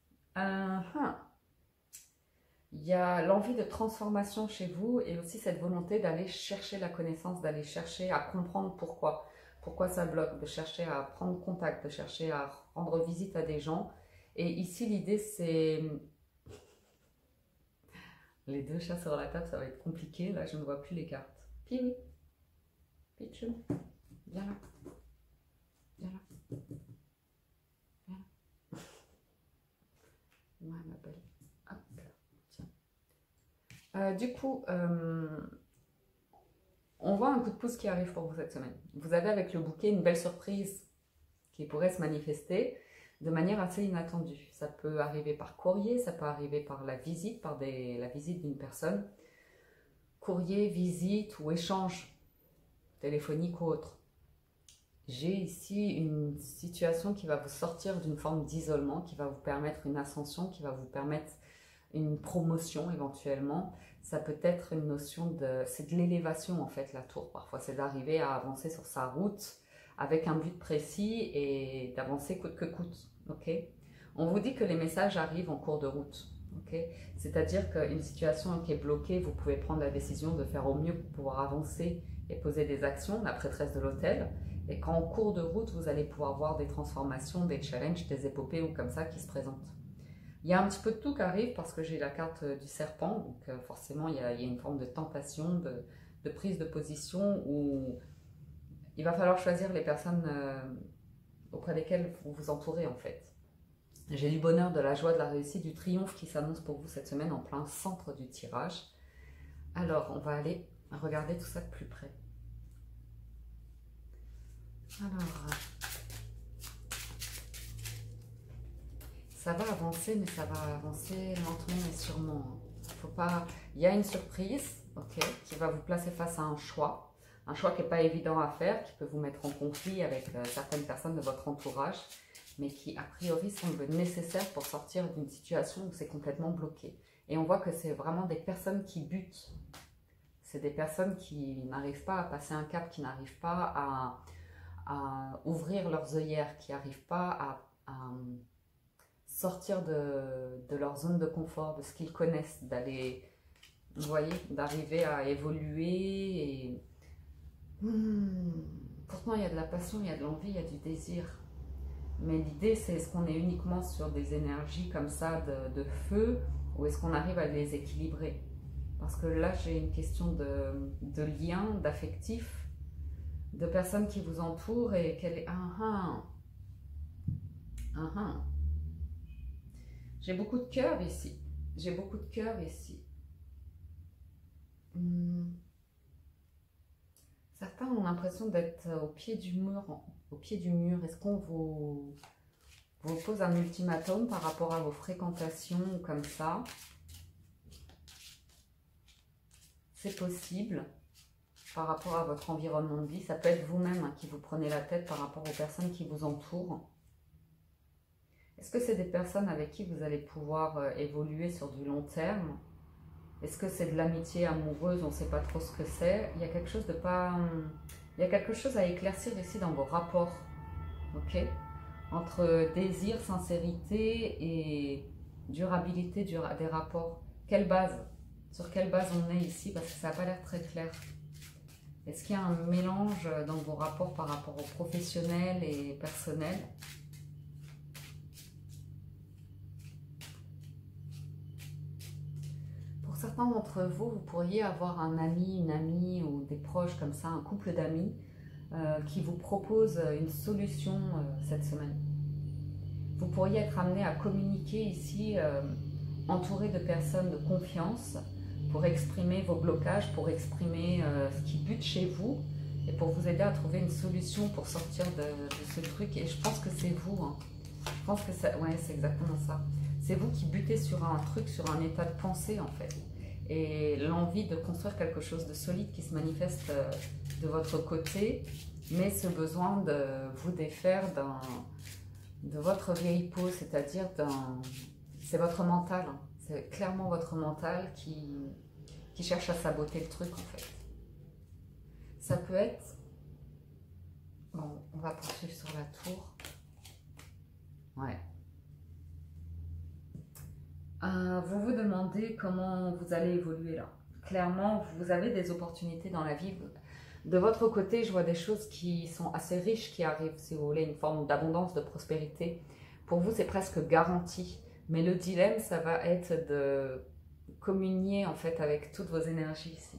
Il y a l'envie de transformation chez vous et aussi cette volonté d'aller chercher la connaissance, d'aller chercher à comprendre pourquoi. Pourquoi ça bloque, de chercher à prendre contact, de chercher à rendre visite à des gens. Et ici, l'idée, c'est... Les deux chats sur la table, ça va être compliqué. Là, je ne vois plus les cartes. Piwi, Pichou, viens là. Viens là. Viens là. Ouais, ma belle. Hop là. Tiens. Du coup... on voit un coup de pouce qui arrive pour vous cette semaine. Vous avez avec le bouquet une belle surprise qui pourrait se manifester de manière assez inattendue. Ça peut arriver par courrier, ça peut arriver par la visite, la visite d'une personne. Courrier, visite ou échange téléphonique ou autre. J'ai ici une situation qui va vous sortir d'une forme d'isolement, qui va vous permettre une ascension, qui va vous permettre une promotion éventuellement. Ça peut être une notion de... C'est de l'élévation en fait, la tour. Parfois, c'est d'arriver à avancer sur sa route avec un but précis et d'avancer coûte que coûte. Okay, on vous dit que les messages arrivent en cours de route. Okay, c'est-à-dire qu'une situation qui est bloquée, vous pouvez prendre la décision de faire au mieux pour pouvoir avancer et poser des actions, la prêtresse de l'autel. Et qu'en cours de route, vous allez pouvoir voir des transformations, des challenges, des épopées ou comme ça qui se présentent. Il y a un petit peu de tout qui arrive parce que j'ai la carte du serpent, donc forcément il y a une forme de tentation, de prise de position où il va falloir choisir les personnes auprès desquelles vous vous entourez en fait. J'ai du bonheur, de la joie, de la réussite, du triomphe qui s'annonce pour vous cette semaine en plein centre du tirage. Alors on va aller regarder tout ça de plus près. Alors... ça va avancer, mais ça va avancer lentement mais sûrement. Faut pas... Il y a une surprise, okay, qui va vous placer face à un choix qui n'est pas évident à faire, qui peut vous mettre en conflit avec certaines personnes de votre entourage, mais qui a priori semble nécessaire pour sortir d'une situation où c'est complètement bloqué. Et on voit que c'est vraiment des personnes qui butent. C'est des personnes qui n'arrivent pas à passer un cap, qui n'arrivent pas à ouvrir leurs œillères, qui n'arrivent pas à sortir de leur zone de confort, de ce qu'ils connaissent, d'aller, vous voyez, d'arriver à évoluer. Et pourtant, il y a de la passion, il y a de l'envie, il y a du désir. Mais l'idée, c'est est-ce qu'on est uniquement sur des énergies comme ça de feu, ou est-ce qu'on arrive à les équilibrer? Parce que là, j'ai une question de lien, d'affectif, de personnes qui vous entourent et qu'elle est... J'ai beaucoup de cœur ici. J'ai beaucoup de cœur ici. Certains ont l'impression d'être au pied du mur. Au pied du mur. Est-ce qu'on vous pose un ultimatum par rapport à vos fréquentations ou comme ça? C'est possible. Par rapport à votre environnement de vie. Ça peut être vous-même qui vous prenez la tête par rapport aux personnes qui vous entourent. Est-ce que c'est des personnes avec qui vous allez pouvoir évoluer sur du long terme? Est-ce que c'est de l'amitié amoureuse? On ne sait pas trop ce que c'est. Il y a quelque chose de pas... Il y a quelque chose à éclaircir ici dans vos rapports. Ok? Entre désir, sincérité et durabilité des rapports. Quelle base? Sur quelle base on est ici? Parce que ça n'a pas l'air très clair. Est-ce qu'il y a un mélange dans vos rapports par rapport aux professionnels et personnels? Pour certains d'entre vous, vous pourriez avoir un ami, une amie ou des proches comme ça, un couple d'amis qui vous propose une solution cette semaine. Vous pourriez être amené à communiquer ici, entouré de personnes de confiance, pour exprimer vos blocages, pour exprimer ce qui bute chez vous et pour vous aider à trouver une solution pour sortir de ce truc. Et je pense que c'est vous. Hein. Je pense que ouais, c'est exactement ça. C'est vous qui butez sur un truc, sur un état de pensée en fait. Et l'envie de construire quelque chose de solide qui se manifeste de votre côté, mais ce besoin de vous défaire de votre vieille peau, c'est-à-dire c'est votre mental. Hein. C'est clairement votre mental qui cherche à saboter le truc en fait. Ça peut être... Bon, on va poursuivre sur la tour. Ouais. Vous vous demandez comment vous allez évoluer là. Clairement, vous avez des opportunités dans la vie. De votre côté, je vois des choses qui sont assez riches qui arrivent, si vous voulez, une forme d'abondance, de prospérité. Pour vous, c'est presque garanti. Mais le dilemme, ça va être de communier en fait avec toutes vos énergies ici.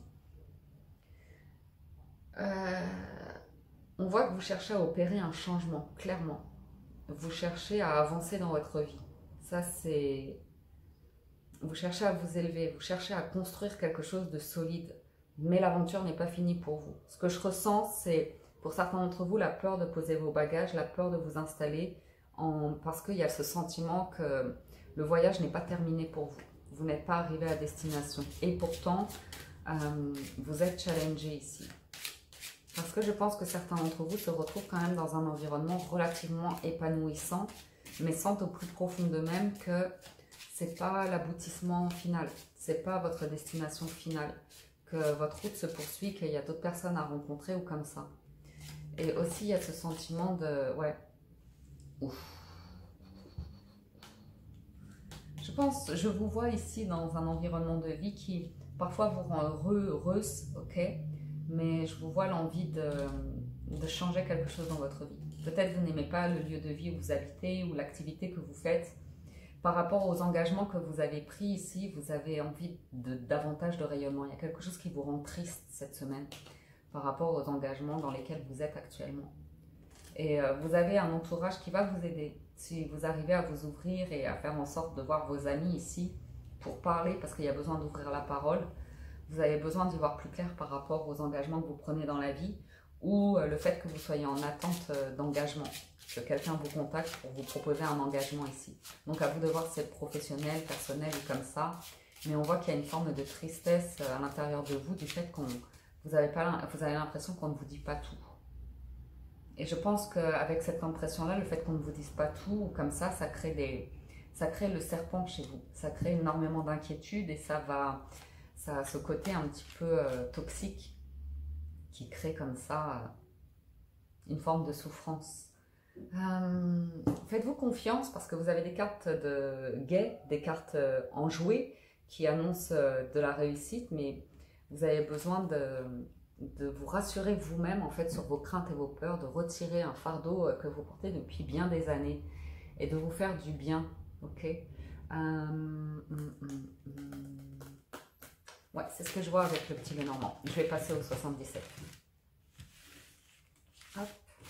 On voit que vous cherchez à opérer un changement, clairement. Vous cherchez à avancer dans votre vie. Ça, c'est... Vous cherchez à vous élever, vous cherchez à construire quelque chose de solide. Mais l'aventure n'est pas finie pour vous. Ce que je ressens, c'est pour certains d'entre vous la peur de poser vos bagages, la peur de vous installer, parce qu'il y a ce sentiment que le voyage n'est pas terminé pour vous. Vous n'êtes pas arrivé à destination. Et pourtant, vous êtes challengé ici. Parce que je pense que certains d'entre vous se retrouvent quand même dans un environnement relativement épanouissant, mais sentent au plus profond d'eux-mêmes que c'est pas l'aboutissement final, c'est pas votre destination finale, que votre route se poursuit, qu'il y a d'autres personnes à rencontrer ou comme ça. Et aussi il y a ce sentiment de ouais, ouf. Je vous vois ici dans un environnement de vie qui parfois vous rend heureux, heureuse, ok, mais je vous vois l'envie de changer quelque chose dans votre vie. Peut-être vous n'aimez pas le lieu de vie où vous habitez ou l'activité que vous faites. Par rapport aux engagements que vous avez pris ici, vous avez envie de davantage de rayonnement. Il y a quelque chose qui vous rend triste cette semaine par rapport aux engagements dans lesquels vous êtes actuellement. Et vous avez un entourage qui va vous aider. Si vous arrivez à vous ouvrir et à faire en sorte de voir vos amis ici pour parler, parce qu'il y a besoin d'ouvrir la parole, vous avez besoin d'y voir plus clair par rapport aux engagements que vous prenez dans la vie ou le fait que vous soyez en attente d'engagement, que quelqu'un vous contacte pour vous proposer un engagement ici. Donc à vous de voir si c'est professionnel, personnel ou comme ça, mais on voit qu'il y a une forme de tristesse à l'intérieur de vous du fait que vous avez l'impression qu'on ne vous dit pas tout. Et je pense qu'avec cette impression-là, le fait qu'on ne vous dise pas tout, ou comme ça crée le serpent chez vous. Ça crée énormément d'inquiétude et ça a ce côté un petit peu toxique qui crée comme ça une forme de souffrance. Faites-vous confiance parce que vous avez des cartes de guet, des cartes enjouées qui annoncent de la réussite, mais vous avez besoin de vous rassurer vous-même en fait sur vos craintes et vos peurs, de retirer un fardeau que vous portez depuis bien des années et de vous faire du bien, ok. Ouais, c'est ce que je vois avec le petit Lenormand. Je vais passer au 77. Hop.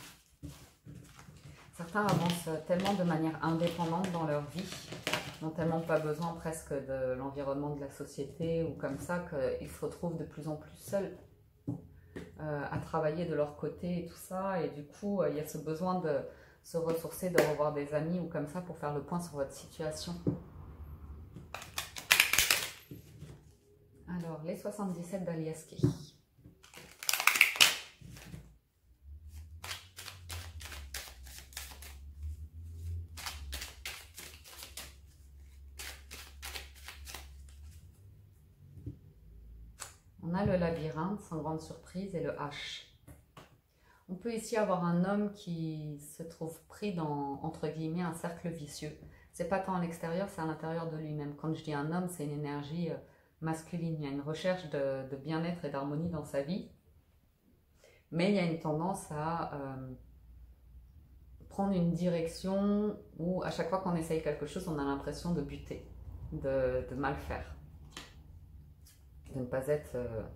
Certains avancent tellement de manière indépendante dans leur vie, n'ont tellement pas besoin presque de l'environnement de la société ou comme ça, qu'ils se retrouvent de plus en plus seuls à travailler de leur côté et tout ça. Et du coup, il y a ce besoin de se ressourcer, de revoir des amis ou comme ça pour faire le point sur votre situation. Alors, les 77 d'Aliaské. On a le labyrinthe, sans grande surprise, et le H. On peut ici avoir un homme qui se trouve pris dans, entre guillemets, un cercle vicieux. C'est pas tant à l'extérieur, c'est à l'intérieur de lui-même. Quand je dis un homme, c'est une énergie masculine. Il y a une recherche de bien-être et d'harmonie dans sa vie. Mais il y a une tendance à prendre une direction où à chaque fois qu'on essaye quelque chose, on a l'impression de buter, de mal faire. De ne pas être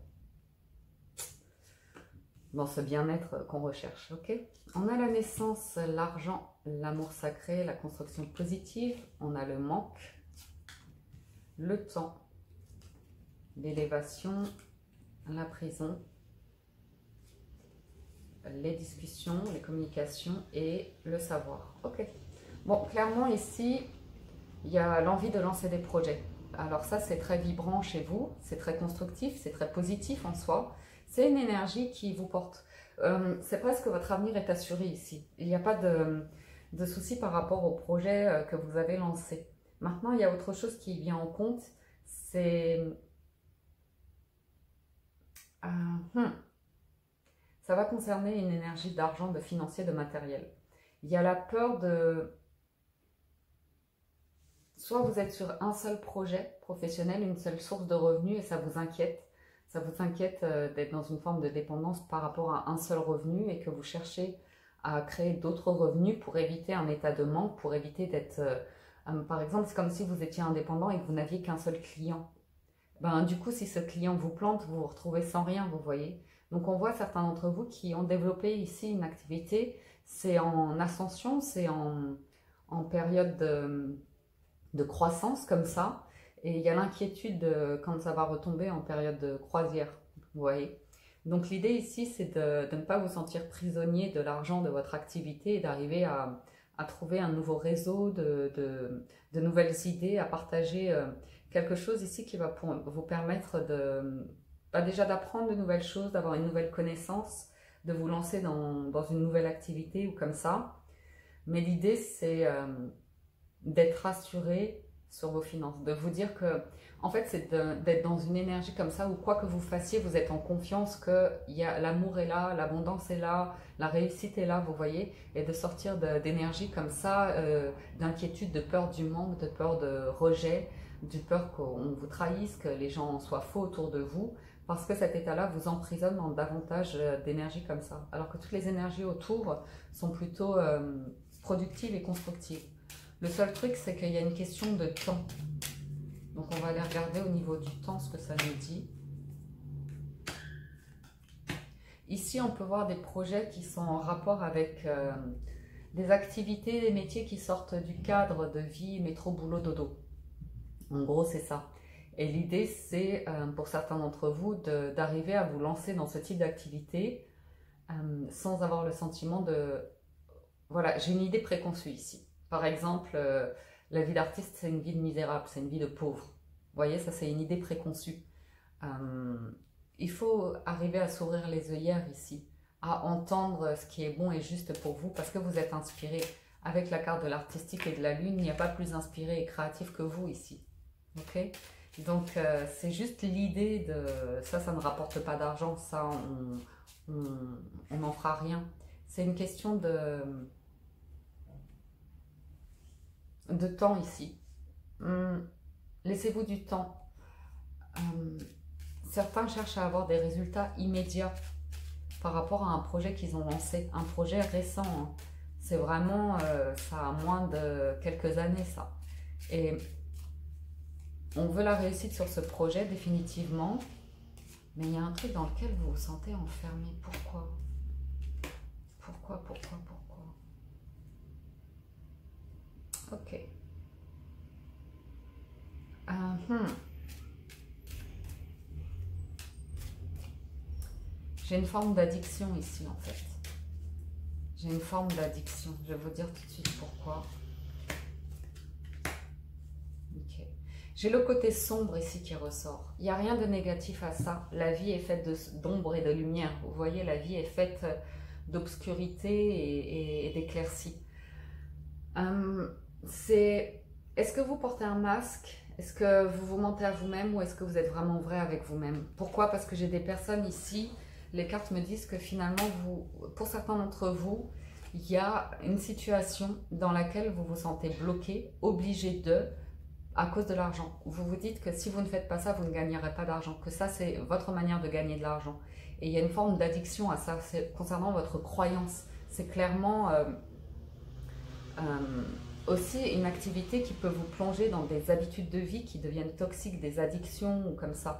dans ce bien-être qu'on recherche, ok? On a la naissance, l'argent, l'amour sacré, la construction positive. On a le manque, le temps, l'élévation, la prison, les discussions, les communications et le savoir, ok? Bon, clairement ici, il y a l'envie de lancer des projets. Alors ça, c'est très vibrant chez vous, c'est très constructif, c'est très positif en soi. C'est une énergie qui vous porte. C'est presque votre avenir est assuré ici. Il n'y a pas de souci par rapport au projet que vous avez lancé. Maintenant, il y a autre chose qui vient en compte, c'est... ça va concerner une énergie d'argent, de financier, de matériel. Il y a la peur de... Soit vous êtes sur un seul projet professionnel, une seule source de revenus et ça vous inquiète. Ça vous inquiète d'être dans une forme de dépendance par rapport à un seul revenu et que vous cherchez à créer d'autres revenus pour éviter un état de manque, pour éviter d'être... par exemple, c'est comme si vous étiez indépendant et que vous n'aviez qu'un seul client. Ben, du coup, si ce client vous plante, vous vous retrouvez sans rien, vous voyez. Donc, on voit certains d'entre vous qui ont développé ici une activité. C'est en ascension, c'est en période de croissance comme ça. Et il y a l'inquiétude quand ça va retomber en période de croisière, vous voyez. Donc l'idée ici, c'est de ne pas vous sentir prisonnier de l'argent de votre activité et d'arriver à trouver un nouveau réseau, de nouvelles idées, à partager quelque chose ici qui va vous permettre déjà d'apprendre de nouvelles choses, d'avoir une nouvelle connaissance, de vous lancer dans une nouvelle activité ou comme ça. Mais l'idée, c'est d'être rassuré sur vos finances, de vous dire que, en fait, c'est d'être dans une énergie comme ça où quoi que vous fassiez, vous êtes en confiance que l'amour est là, l'abondance est là, la réussite est là, vous voyez, et de sortir d'énergie comme ça, d'inquiétude, de peur du manque, de peur de rejet, de peur qu'on vous trahisse, que les gens soient faux autour de vous, parce que cet état-là vous emprisonne dans davantage d'énergie comme ça, alors que toutes les énergies autour sont plutôt productives et constructives. Le seul truc, c'est qu'il y a une question de temps. Donc, on va aller regarder au niveau du temps ce que ça nous dit. Ici, on peut voir des projets qui sont en rapport avec des activités, des métiers qui sortent du cadre de vie métro, boulot, dodo. En gros, c'est ça. Et l'idée, c'est pour certains d'entre vous d'arriver à vous lancer dans ce type d'activité sans avoir le sentiment de... Voilà, j'ai une idée préconçue ici. Par exemple, la vie d'artiste, c'est une vie de misérable, c'est une vie de pauvre. Vous voyez, ça c'est une idée préconçue. Il faut arriver à s'ouvrir les œillères ici, à entendre ce qui est bon et juste pour vous, parce que vous êtes inspiré. Avec la carte de l'artistique et de la lune, il n'y a pas plus inspiré et créatif que vous ici. Ok? Donc, c'est juste l'idée de... Ça ne rapporte pas d'argent, ça, on n'en fera rien. C'est une question de de temps ici. Laissez-vous du temps. Certains cherchent à avoir des résultats immédiats par rapport à un projet qu'ils ont lancé, un projet récent. Hein. C'est vraiment, ça a moins de quelques années ça. Et on veut la réussite sur ce projet définitivement, mais il y a un truc dans lequel vous vous sentez enfermé. Pourquoi? Pourquoi? Ok. J'ai une forme d'addiction ici en fait. J'ai une forme d'addiction. Je vais vous dire tout de suite pourquoi. Ok. J'ai le côté sombre ici qui ressort. Il n'y a rien de négatif à ça. La vie est faite d'ombre et de lumière. Vous voyez, la vie est faite d'obscurité et d'éclaircie. Est-ce que vous portez un masque? Est-ce que vous vous mentez à vous-même ou est-ce que vous êtes vraiment vrai avec vous-même? Pourquoi? Parce que j'ai des personnes ici, les cartes me disent que finalement, pour certains d'entre vous, il y a une situation dans laquelle vous vous sentez bloqué, obligé à cause de l'argent. Vous vous dites que si vous ne faites pas ça, vous ne gagnerez pas d'argent, que ça, c'est votre manière de gagner de l'argent. Et il y a une forme d'addiction à ça, concernant votre croyance. C'est clairement... aussi une activité qui peut vous plonger dans des habitudes de vie qui deviennent toxiques, des addictions ou comme ça.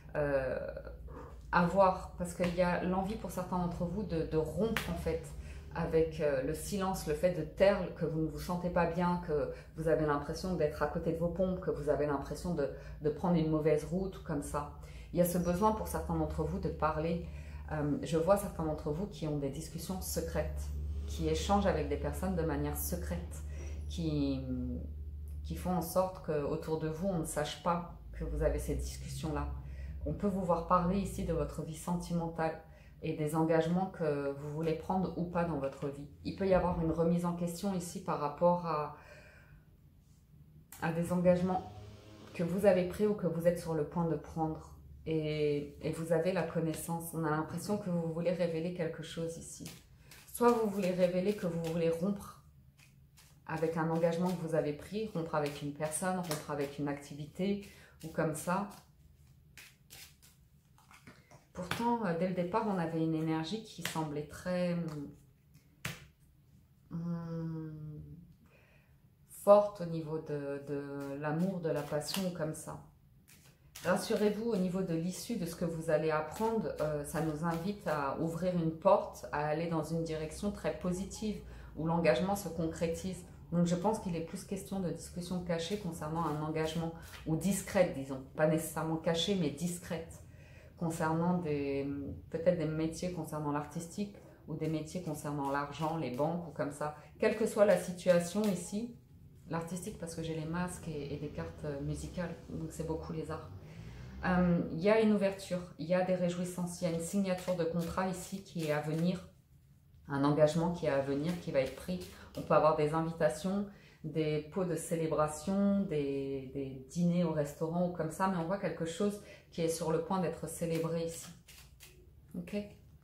À voir, parce qu'il y a l'envie pour certains d'entre vous de rompre en fait avec le silence, le fait de taire, que vous ne vous sentez pas bien, que vous avez l'impression d'être à côté de vos pompes, que vous avez l'impression de prendre une mauvaise route ou comme ça. Il y a ce besoin pour certains d'entre vous de parler. Je vois certains d'entre vous qui ont des discussions secrètes, qui échangent avec des personnes de manière secrète, qui font en sorte qu'autour de vous, on ne sache pas que vous avez ces discussions-là. On peut vous voir parler ici de votre vie sentimentale et des engagements que vous voulez prendre ou pas dans votre vie. Il peut y avoir une remise en question ici par rapport à des engagements que vous avez pris ou que vous êtes sur le point de prendre. Et vous avez la connaissance. On a l'impression que vous voulez révéler quelque chose ici. Soit vous voulez révéler que vous voulez rompre avec un engagement que vous avez pris, rompre avec une personne, rompre avec une activité ou comme ça. Pourtant, dès le départ, on avait une énergie qui semblait très forte au niveau de l'amour, de la passion, comme ça. Rassurez-vous, au niveau de l'issue de ce que vous allez apprendre, ça nous invite à ouvrir une porte, à aller dans une direction très positive, où l'engagement se concrétise. Donc je pense qu'il est plus question de discussion cachée concernant un engagement, ou discrète, disons. Pas nécessairement cachée, mais discrète. Concernant peut-être des métiers concernant l'artistique ou des métiers concernant l'argent, les banques ou comme ça. Quelle que soit la situation ici, l'artistique parce que j'ai les masques et des cartes musicales, donc c'est beaucoup les arts. Il y a une ouverture, il y a des réjouissances, il y a une signature de contrat ici qui est à venir, un engagement qui est à venir, qui va être pris. On peut avoir des invitations, des pots de célébration, des dîners au restaurant ou comme ça, mais on voit quelque chose qui est sur le point d'être célébré ici. Ok?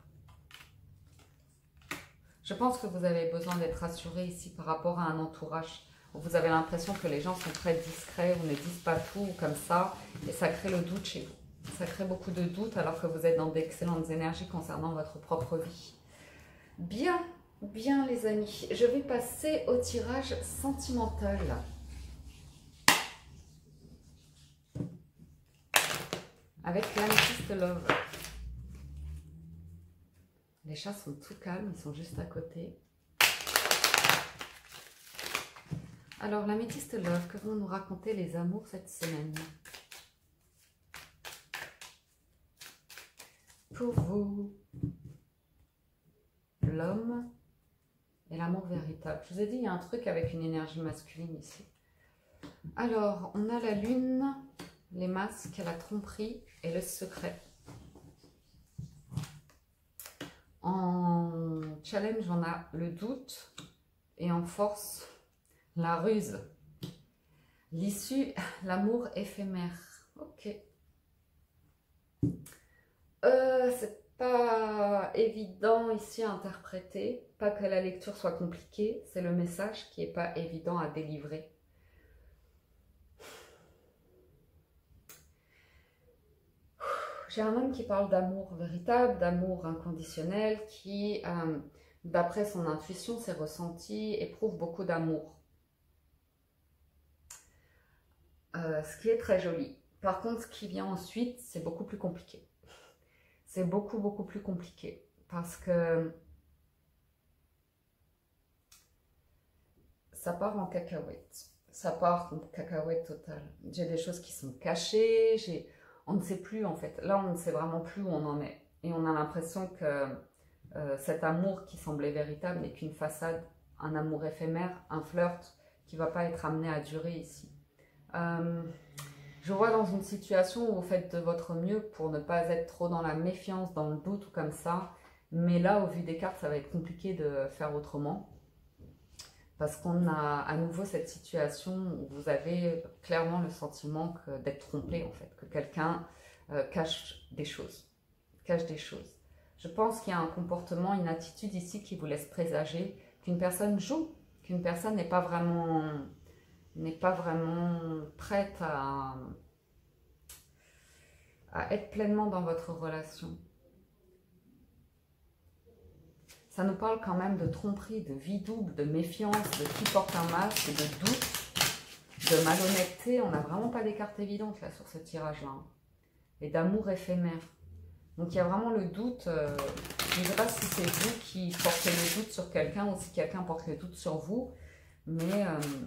Je pense que vous avez besoin d'être rassuré ici par rapport à un entourage. Vous avez l'impression que les gens sont très discrets ou ne disent pas tout ou comme ça, et ça crée le doute chez vous. Ça crée beaucoup de doutes alors que vous êtes dans d'excellentes énergies concernant votre propre vie. Bien, bien les amis, je vais passer au tirage sentimental. Avec l'Amethyst Love. Les chats sont tout calmes, ils sont juste à côté. Alors, l'Amethyst Love, que vont nous raconter les amours cette semaine? Pour vous, l'homme et l'amour véritable. Je vous ai dit, il y a un truc avec une énergie masculine ici. Alors, on a la lune, les masques, la tromperie et le secret. En challenge, on a le doute et en force, la ruse. L'issue, l'amour éphémère. Ok. C'est pas évident ici à interpréter. Pas que la lecture soit compliquée, c'est le message qui n'est pas évident à délivrer. J'ai un homme qui parle d'amour véritable, d'amour inconditionnel, qui, d'après son intuition, ses ressentis, éprouve beaucoup d'amour. Ce qui est très joli. Par contre, ce qui vient ensuite, c'est beaucoup plus compliqué. C'est beaucoup plus compliqué. Parce que ça part en cacahuète. Ça part en cacahuète totale. J'ai des choses qui sont cachées, on ne sait plus en fait. Là, on ne sait vraiment plus où on en est. Et on a l'impression que cet amour qui semblait véritable n'est qu'une façade, un amour éphémère, un flirt qui ne va pas être amené à durer ici. Je vois dans une situation où vous faites de votre mieux pour ne pas être trop dans la méfiance, dans le doute ou comme ça. Mais là, au vu des cartes, ça va être compliqué de faire autrement. Parce qu'on a à nouveau cette situation où vous avez clairement le sentiment d'être trompé en fait, que quelqu'un cache des choses. Je pense qu'il y a un comportement, une attitude ici qui vous laisse présager qu'une personne joue, qu'une personne n'est pas vraiment prête à être pleinement dans votre relation. Ça nous parle quand même de tromperie, de vie double, de méfiance, de qui porte un masque, de doute, de malhonnêteté. On n'a vraiment pas des cartes évidentes là sur ce tirage-là. Et d'amour éphémère. Donc il y a vraiment le doute. Je ne sais pas si c'est vous qui portez le doute sur quelqu'un ou si quelqu'un porte le doute sur vous. Mais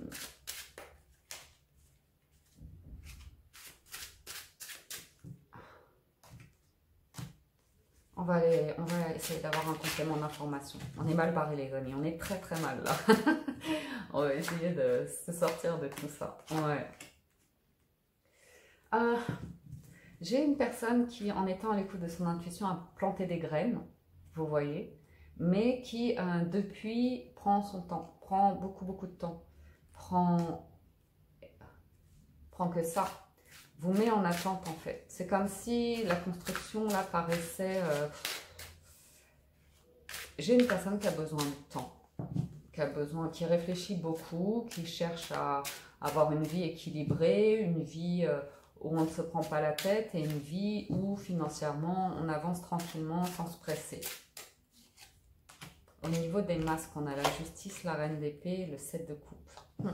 on va essayer d'avoir un complément d'information. On est mal barré les amis, on est très mal là. On va essayer de se sortir de tout ça. Ouais. J'ai une personne qui, en étant à l'écoute de son intuition, a planté des graines, vous voyez, mais qui depuis prend son temps, prend beaucoup de temps, prend que ça. Vous met en attente en fait. C'est comme si la construction là paraissait... J'ai une personne qui a besoin de temps, qui réfléchit beaucoup, qui cherche à avoir une vie équilibrée, une vie où on ne se prend pas la tête et une vie où financièrement on avance tranquillement sans se presser. Au niveau des masques, on a la justice, la reine d'épée, le 7 de coupe.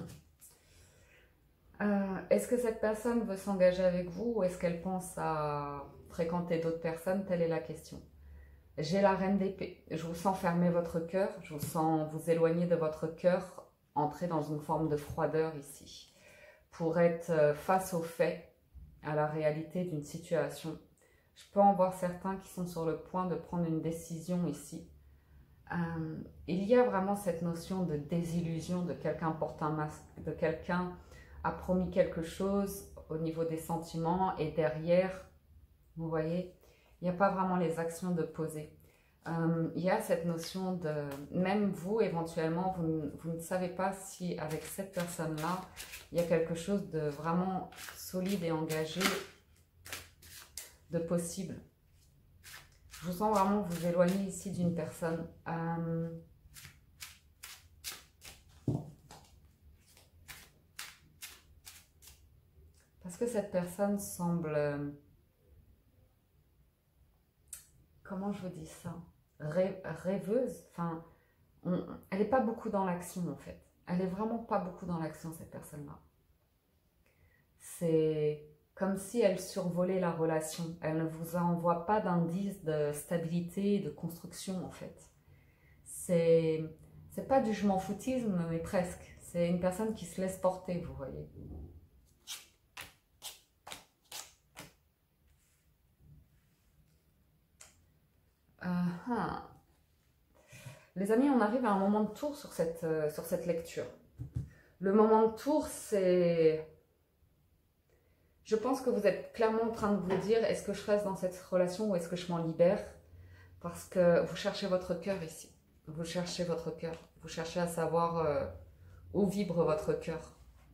Est-ce que cette personne veut s'engager avec vous ou est-ce qu'elle pense à fréquenter d'autres personnes? Telle est la question. J'ai la reine d'épée. Je vous sens fermer votre cœur, je vous sens vous éloigner de votre cœur, entrer dans une forme de froideur ici. Pour être face aux faits, à la réalité d'une situation. Je peux en voir certains qui sont sur le point de prendre une décision ici. Il y a vraiment cette notion de désillusion, de quelqu'un porte un masque, de quelqu'un a promis quelque chose au niveau des sentiments et derrière, vous voyez, il n'y a pas vraiment les actions de poser. Il y a cette notion de, même vous éventuellement, vous ne savez pas si avec cette personne-là, il y a quelque chose de vraiment solide et engagé, de possible. Je vous sens vraiment vous éloigner ici d'une personne. Parce que cette personne semble... comment je vous dis ça? Rêveuse. Enfin, elle n'est pas beaucoup dans l'action en fait. Elle n'est vraiment pas beaucoup dans l'action cette personne-là. C'est comme si elle survolait la relation. Elle ne vous envoie pas d'indice de stabilité et de construction en fait. C'est pas du je m'en foutisme mais presque. C'est une personne qui se laisse porter, vous voyez. Les amis, on arrive à un moment de tour sur cette lecture. Le moment de tour, c'est... Je pense que vous êtes clairement en train de vous dire, est-ce que je reste dans cette relation ou est-ce que je m'en libère? Parce que vous cherchez votre cœur ici. Vous cherchez votre cœur. Vous cherchez à savoir où vibre votre cœur.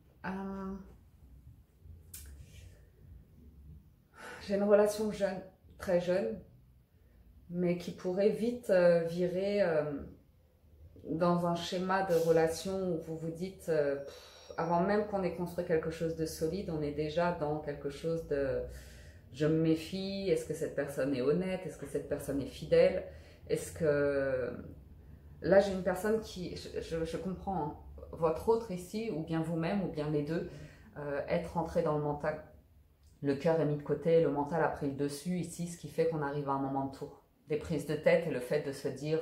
J'ai une relation jeune, très jeune, mais qui pourrait vite virer dans un schéma de relation où vous vous dites, avant même qu'on ait construit quelque chose de solide, on est déjà dans quelque chose de je me méfie, est-ce que cette personne est honnête, est-ce que cette personne est fidèle, est-ce que... Là, j'ai une personne qui, je comprends, hein, votre autre ici, ou bien vous-même, ou bien les deux, être rentré dans le mental. Le cœur est mis de côté, le mental a pris le dessus ici, ce qui fait qu'on arrive à un moment de tour. Des prises de tête et le fait de se dire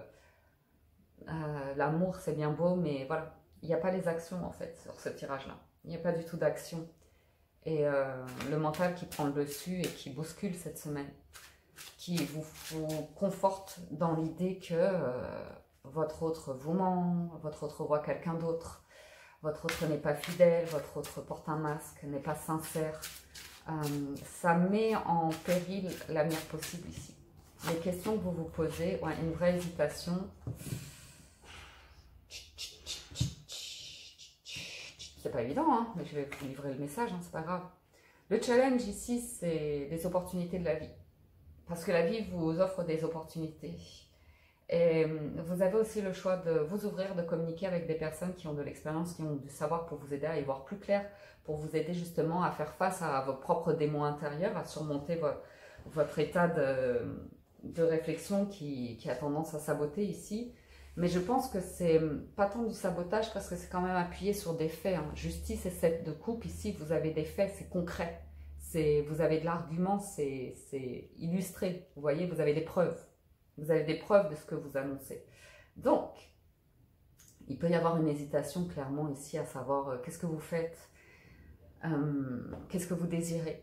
l'amour c'est bien beau, mais voilà, il n'y a pas les actions en fait sur ce tirage-là. Il n'y a pas du tout d'action. Et le mental qui prend le dessus et qui bouscule cette semaine, qui vous conforte dans l'idée que votre autre vous ment, votre autre voit quelqu'un d'autre, votre autre n'est pas fidèle, votre autre porte un masque, n'est pas sincère. Ça met en péril l'avenir possible ici. Les questions que vous vous posez, ouais, une vraie hésitation. C'est pas évident, hein, mais je vais vous livrer le message, hein, c'est pas grave. Le challenge ici, c'est des opportunités de la vie. Parce que la vie vous offre des opportunités. Et vous avez aussi le choix de vous ouvrir, de communiquer avec des personnes qui ont de l'expérience, qui ont du savoir pour vous aider à y voir plus clair, pour vous aider justement à faire face à vos propres démons intérieurs, à surmonter votre état de réflexion qui a tendance à saboter ici. Mais je pense que c'est pas tant du sabotage parce que c'est quand même appuyé sur des faits. Hein. Justice et 7 de coupe, ici vous avez des faits, c'est concret. Vous avez de l'argument, c'est illustré. Vous voyez, vous avez des preuves. Vous avez des preuves de ce que vous annoncez. Donc, il peut y avoir une hésitation clairement ici à savoir qu'est-ce que vous faites, qu'est-ce que vous désirez.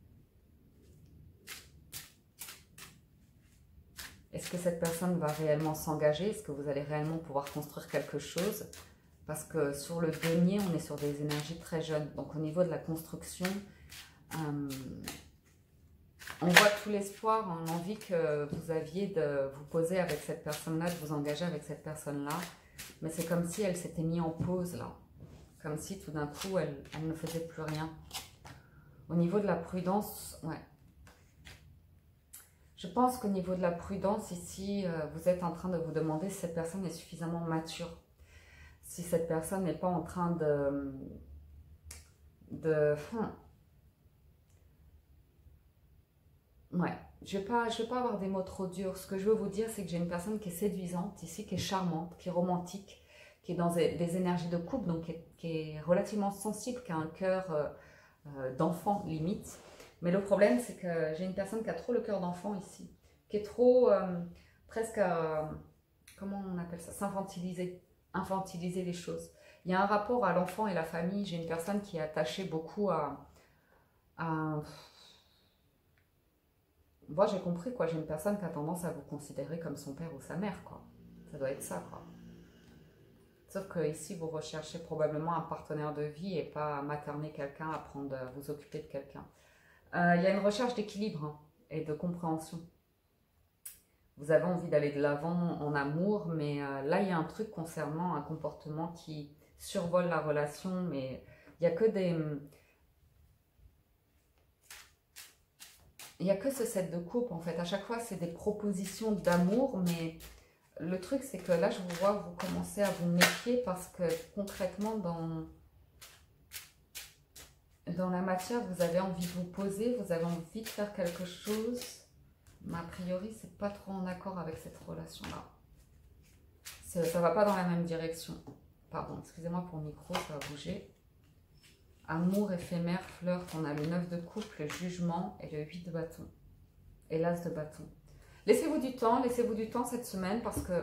Est-ce que cette personne va réellement s'engager? Est-ce que vous allez réellement pouvoir construire quelque chose? Parce que sur le denier, on est sur des énergies très jeunes. Donc au niveau de la construction, on voit tout l'espoir, l'envie que vous aviez de vous poser avec cette personne-là, de vous engager avec cette personne-là. Mais c'est comme si elle s'était mise en pause là. Comme si tout d'un coup, elle ne faisait plus rien. Au niveau de la prudence, ouais. Je pense qu'au niveau de la prudence, ici, vous êtes en train de vous demander si cette personne est suffisamment mature. Si cette personne n'est pas en train Ouais, je vais pas avoir des mots trop durs. Ce que je veux vous dire, c'est que j'ai une personne qui est séduisante ici, qui est charmante, qui est romantique, qui est dans des énergies de couple, donc qui est relativement sensible, qui a un cœur d'enfant limite. Mais le problème, c'est que j'ai une personne qui a trop le cœur d'enfant ici, qui est trop presque comment on appelle ça, s'infantiliser, infantiliser les choses. Il y a un rapport à l'enfant et la famille. J'ai une personne qui est attachée beaucoup moi, j'ai compris, quoi. J'ai une personne qui a tendance à vous considérer comme son père ou sa mère, quoi. Ça doit être ça, quoi. Sauf que ici, vous recherchez probablement un partenaire de vie et pas materner quelqu'un, apprendre à vous occuper de quelqu'un. Il y a une recherche d'équilibre hein, et de compréhension. Vous avez envie d'aller de l'avant en amour, mais là, il y a un truc concernant un comportement qui survole la relation, mais il n'y a que des... Il n'y a que ce set de coupe, en fait. À chaque fois, c'est des propositions d'amour, mais le truc, c'est que là, je vous vois, vous commencez à vous méfier parce que concrètement, dans la matière, vous avez envie de vous poser, vous avez envie de faire quelque chose, mais a priori, c'est pas trop en accord avec cette relation-là. Ça ne va pas dans la même direction. Pardon, excusez-moi pour le micro, ça va bouger. Amour éphémère, flirt, on a le 9 de coupe, le jugement et le 8 de bâton. Et l'as de bâton. Laissez-vous du temps cette semaine parce que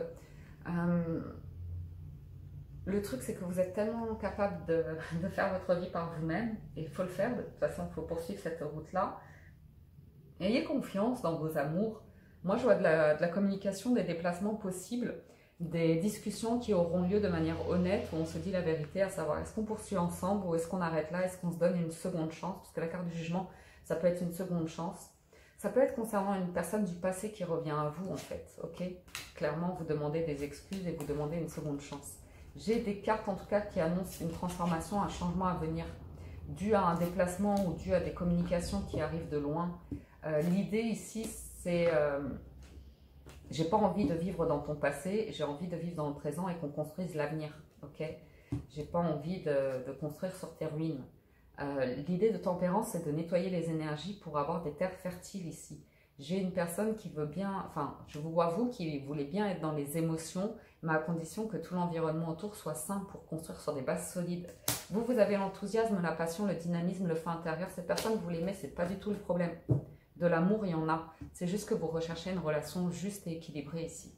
le truc c'est que vous êtes tellement capable de faire votre vie par vous-même et il faut le faire, de toute façon il faut poursuivre cette route-là. Ayez confiance dans vos amours. Moi je vois de la communication, des déplacements possibles, des discussions qui auront lieu de manière honnête où on se dit la vérité, à savoir est-ce qu'on poursuit ensemble ou est-ce qu'on arrête là, est-ce qu'on se donne une seconde chance, parce que la carte du jugement, ça peut être une seconde chance. Ça peut être concernant une personne du passé qui revient à vous en fait, ok? Clairement, vous demandez des excuses et vous demandez une seconde chance. J'ai des cartes en tout cas qui annoncent une transformation, un changement à venir, dû à un déplacement ou dû à des communications qui arrivent de loin. L'idée ici, c'est... j'ai pas envie de vivre dans ton passé, j'ai envie de vivre dans le présent et qu'on construise l'avenir, ok? J'ai pas envie de construire sur tes ruines. L'idée de tempérance, c'est de nettoyer les énergies pour avoir des terres fertiles ici. J'ai une personne qui veut bien, enfin, je vous vois vous qui voulez bien être dans les émotions, mais à condition que tout l'environnement autour soit sain pour construire sur des bases solides. Vous, vous avez l'enthousiasme, la passion, le dynamisme, le feu intérieur. Cette personne, vous l'aimez, c'est pas du tout le problème. De l'amour, il y en a. C'est juste que vous recherchez une relation juste et équilibrée ici.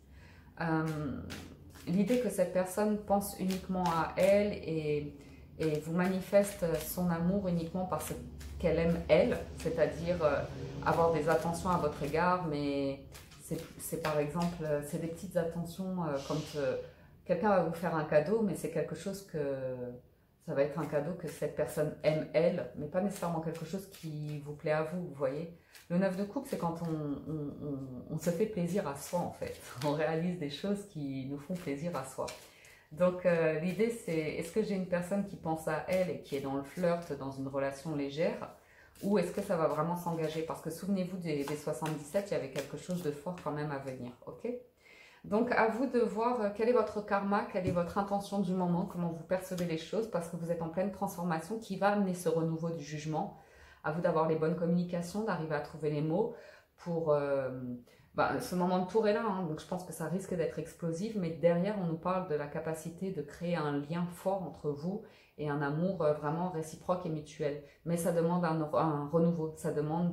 L'idée que cette personne pense uniquement à elle et vous manifeste son amour uniquement parce qu'elle aime elle, c'est-à-dire avoir des attentions à votre égard, mais c'est par exemple, c'est des petites attentions quand quelqu'un va vous faire un cadeau, mais c'est quelque chose que, ça va être un cadeau que cette personne aime elle, mais pas nécessairement quelque chose qui vous plaît à vous, vous voyez. Le 9 de coupe, c'est quand on se fait plaisir à soi en fait, on réalise des choses qui nous font plaisir à soi. Donc l'idée c'est, est-ce que j'ai une personne qui pense à elle et qui est dans le flirt, dans une relation légère, ou est-ce que ça va vraiment s'engager? Parce que souvenez-vous des 77, il y avait quelque chose de fort quand même à venir, ok? Donc à vous de voir quel est votre karma, quelle est votre intention du moment, comment vous percevez les choses, parce que vous êtes en pleine transformation qui va amener ce renouveau du jugement. À vous d'avoir les bonnes communications, d'arriver à trouver les mots pour... ce moment de tour est là, hein, donc je pense que ça risque d'être explosif, mais derrière on nous parle de la capacité de créer un lien fort entre vous et un amour vraiment réciproque et mutuel. Mais ça demande un renouveau, ça demande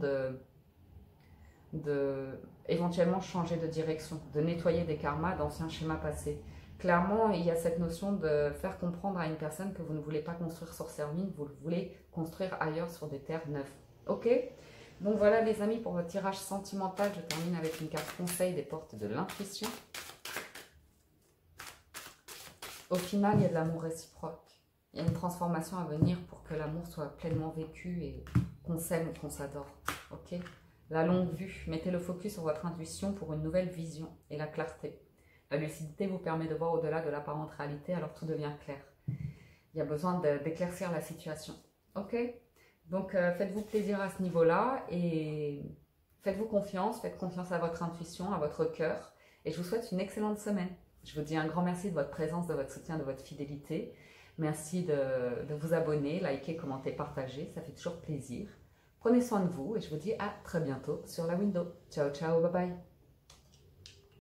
de éventuellement changer de direction, de nettoyer des karmas d'anciens schémas passés. Clairement, il y a cette notion de faire comprendre à une personne que vous ne voulez pas construire sur Servine, vous voulez construire ailleurs sur des terres neuves. Ok? Donc voilà les amis, pour votre tirage sentimental, je termine avec une carte conseil des portes de l'intuition. Au final, il y a de l'amour réciproque. Il y a une transformation à venir pour que l'amour soit pleinement vécu et qu'on s'aime, qu'on s'adore. Ok? La longue vue, mettez le focus sur votre intuition pour une nouvelle vision et la clarté. La lucidité vous permet de voir au-delà de l'apparente réalité, alors tout devient clair. Il y a besoin d'éclaircir la situation. Ok? Donc faites-vous plaisir à ce niveau-là et faites-vous confiance, faites confiance à votre intuition, à votre cœur. Et je vous souhaite une excellente semaine. Je vous dis un grand merci de votre présence, de votre soutien, de votre fidélité. Merci de vous abonner, liker, commenter, partager, ça fait toujours plaisir. Prenez soin de vous et je vous dis à très bientôt sur la window. Ciao, ciao, bye bye.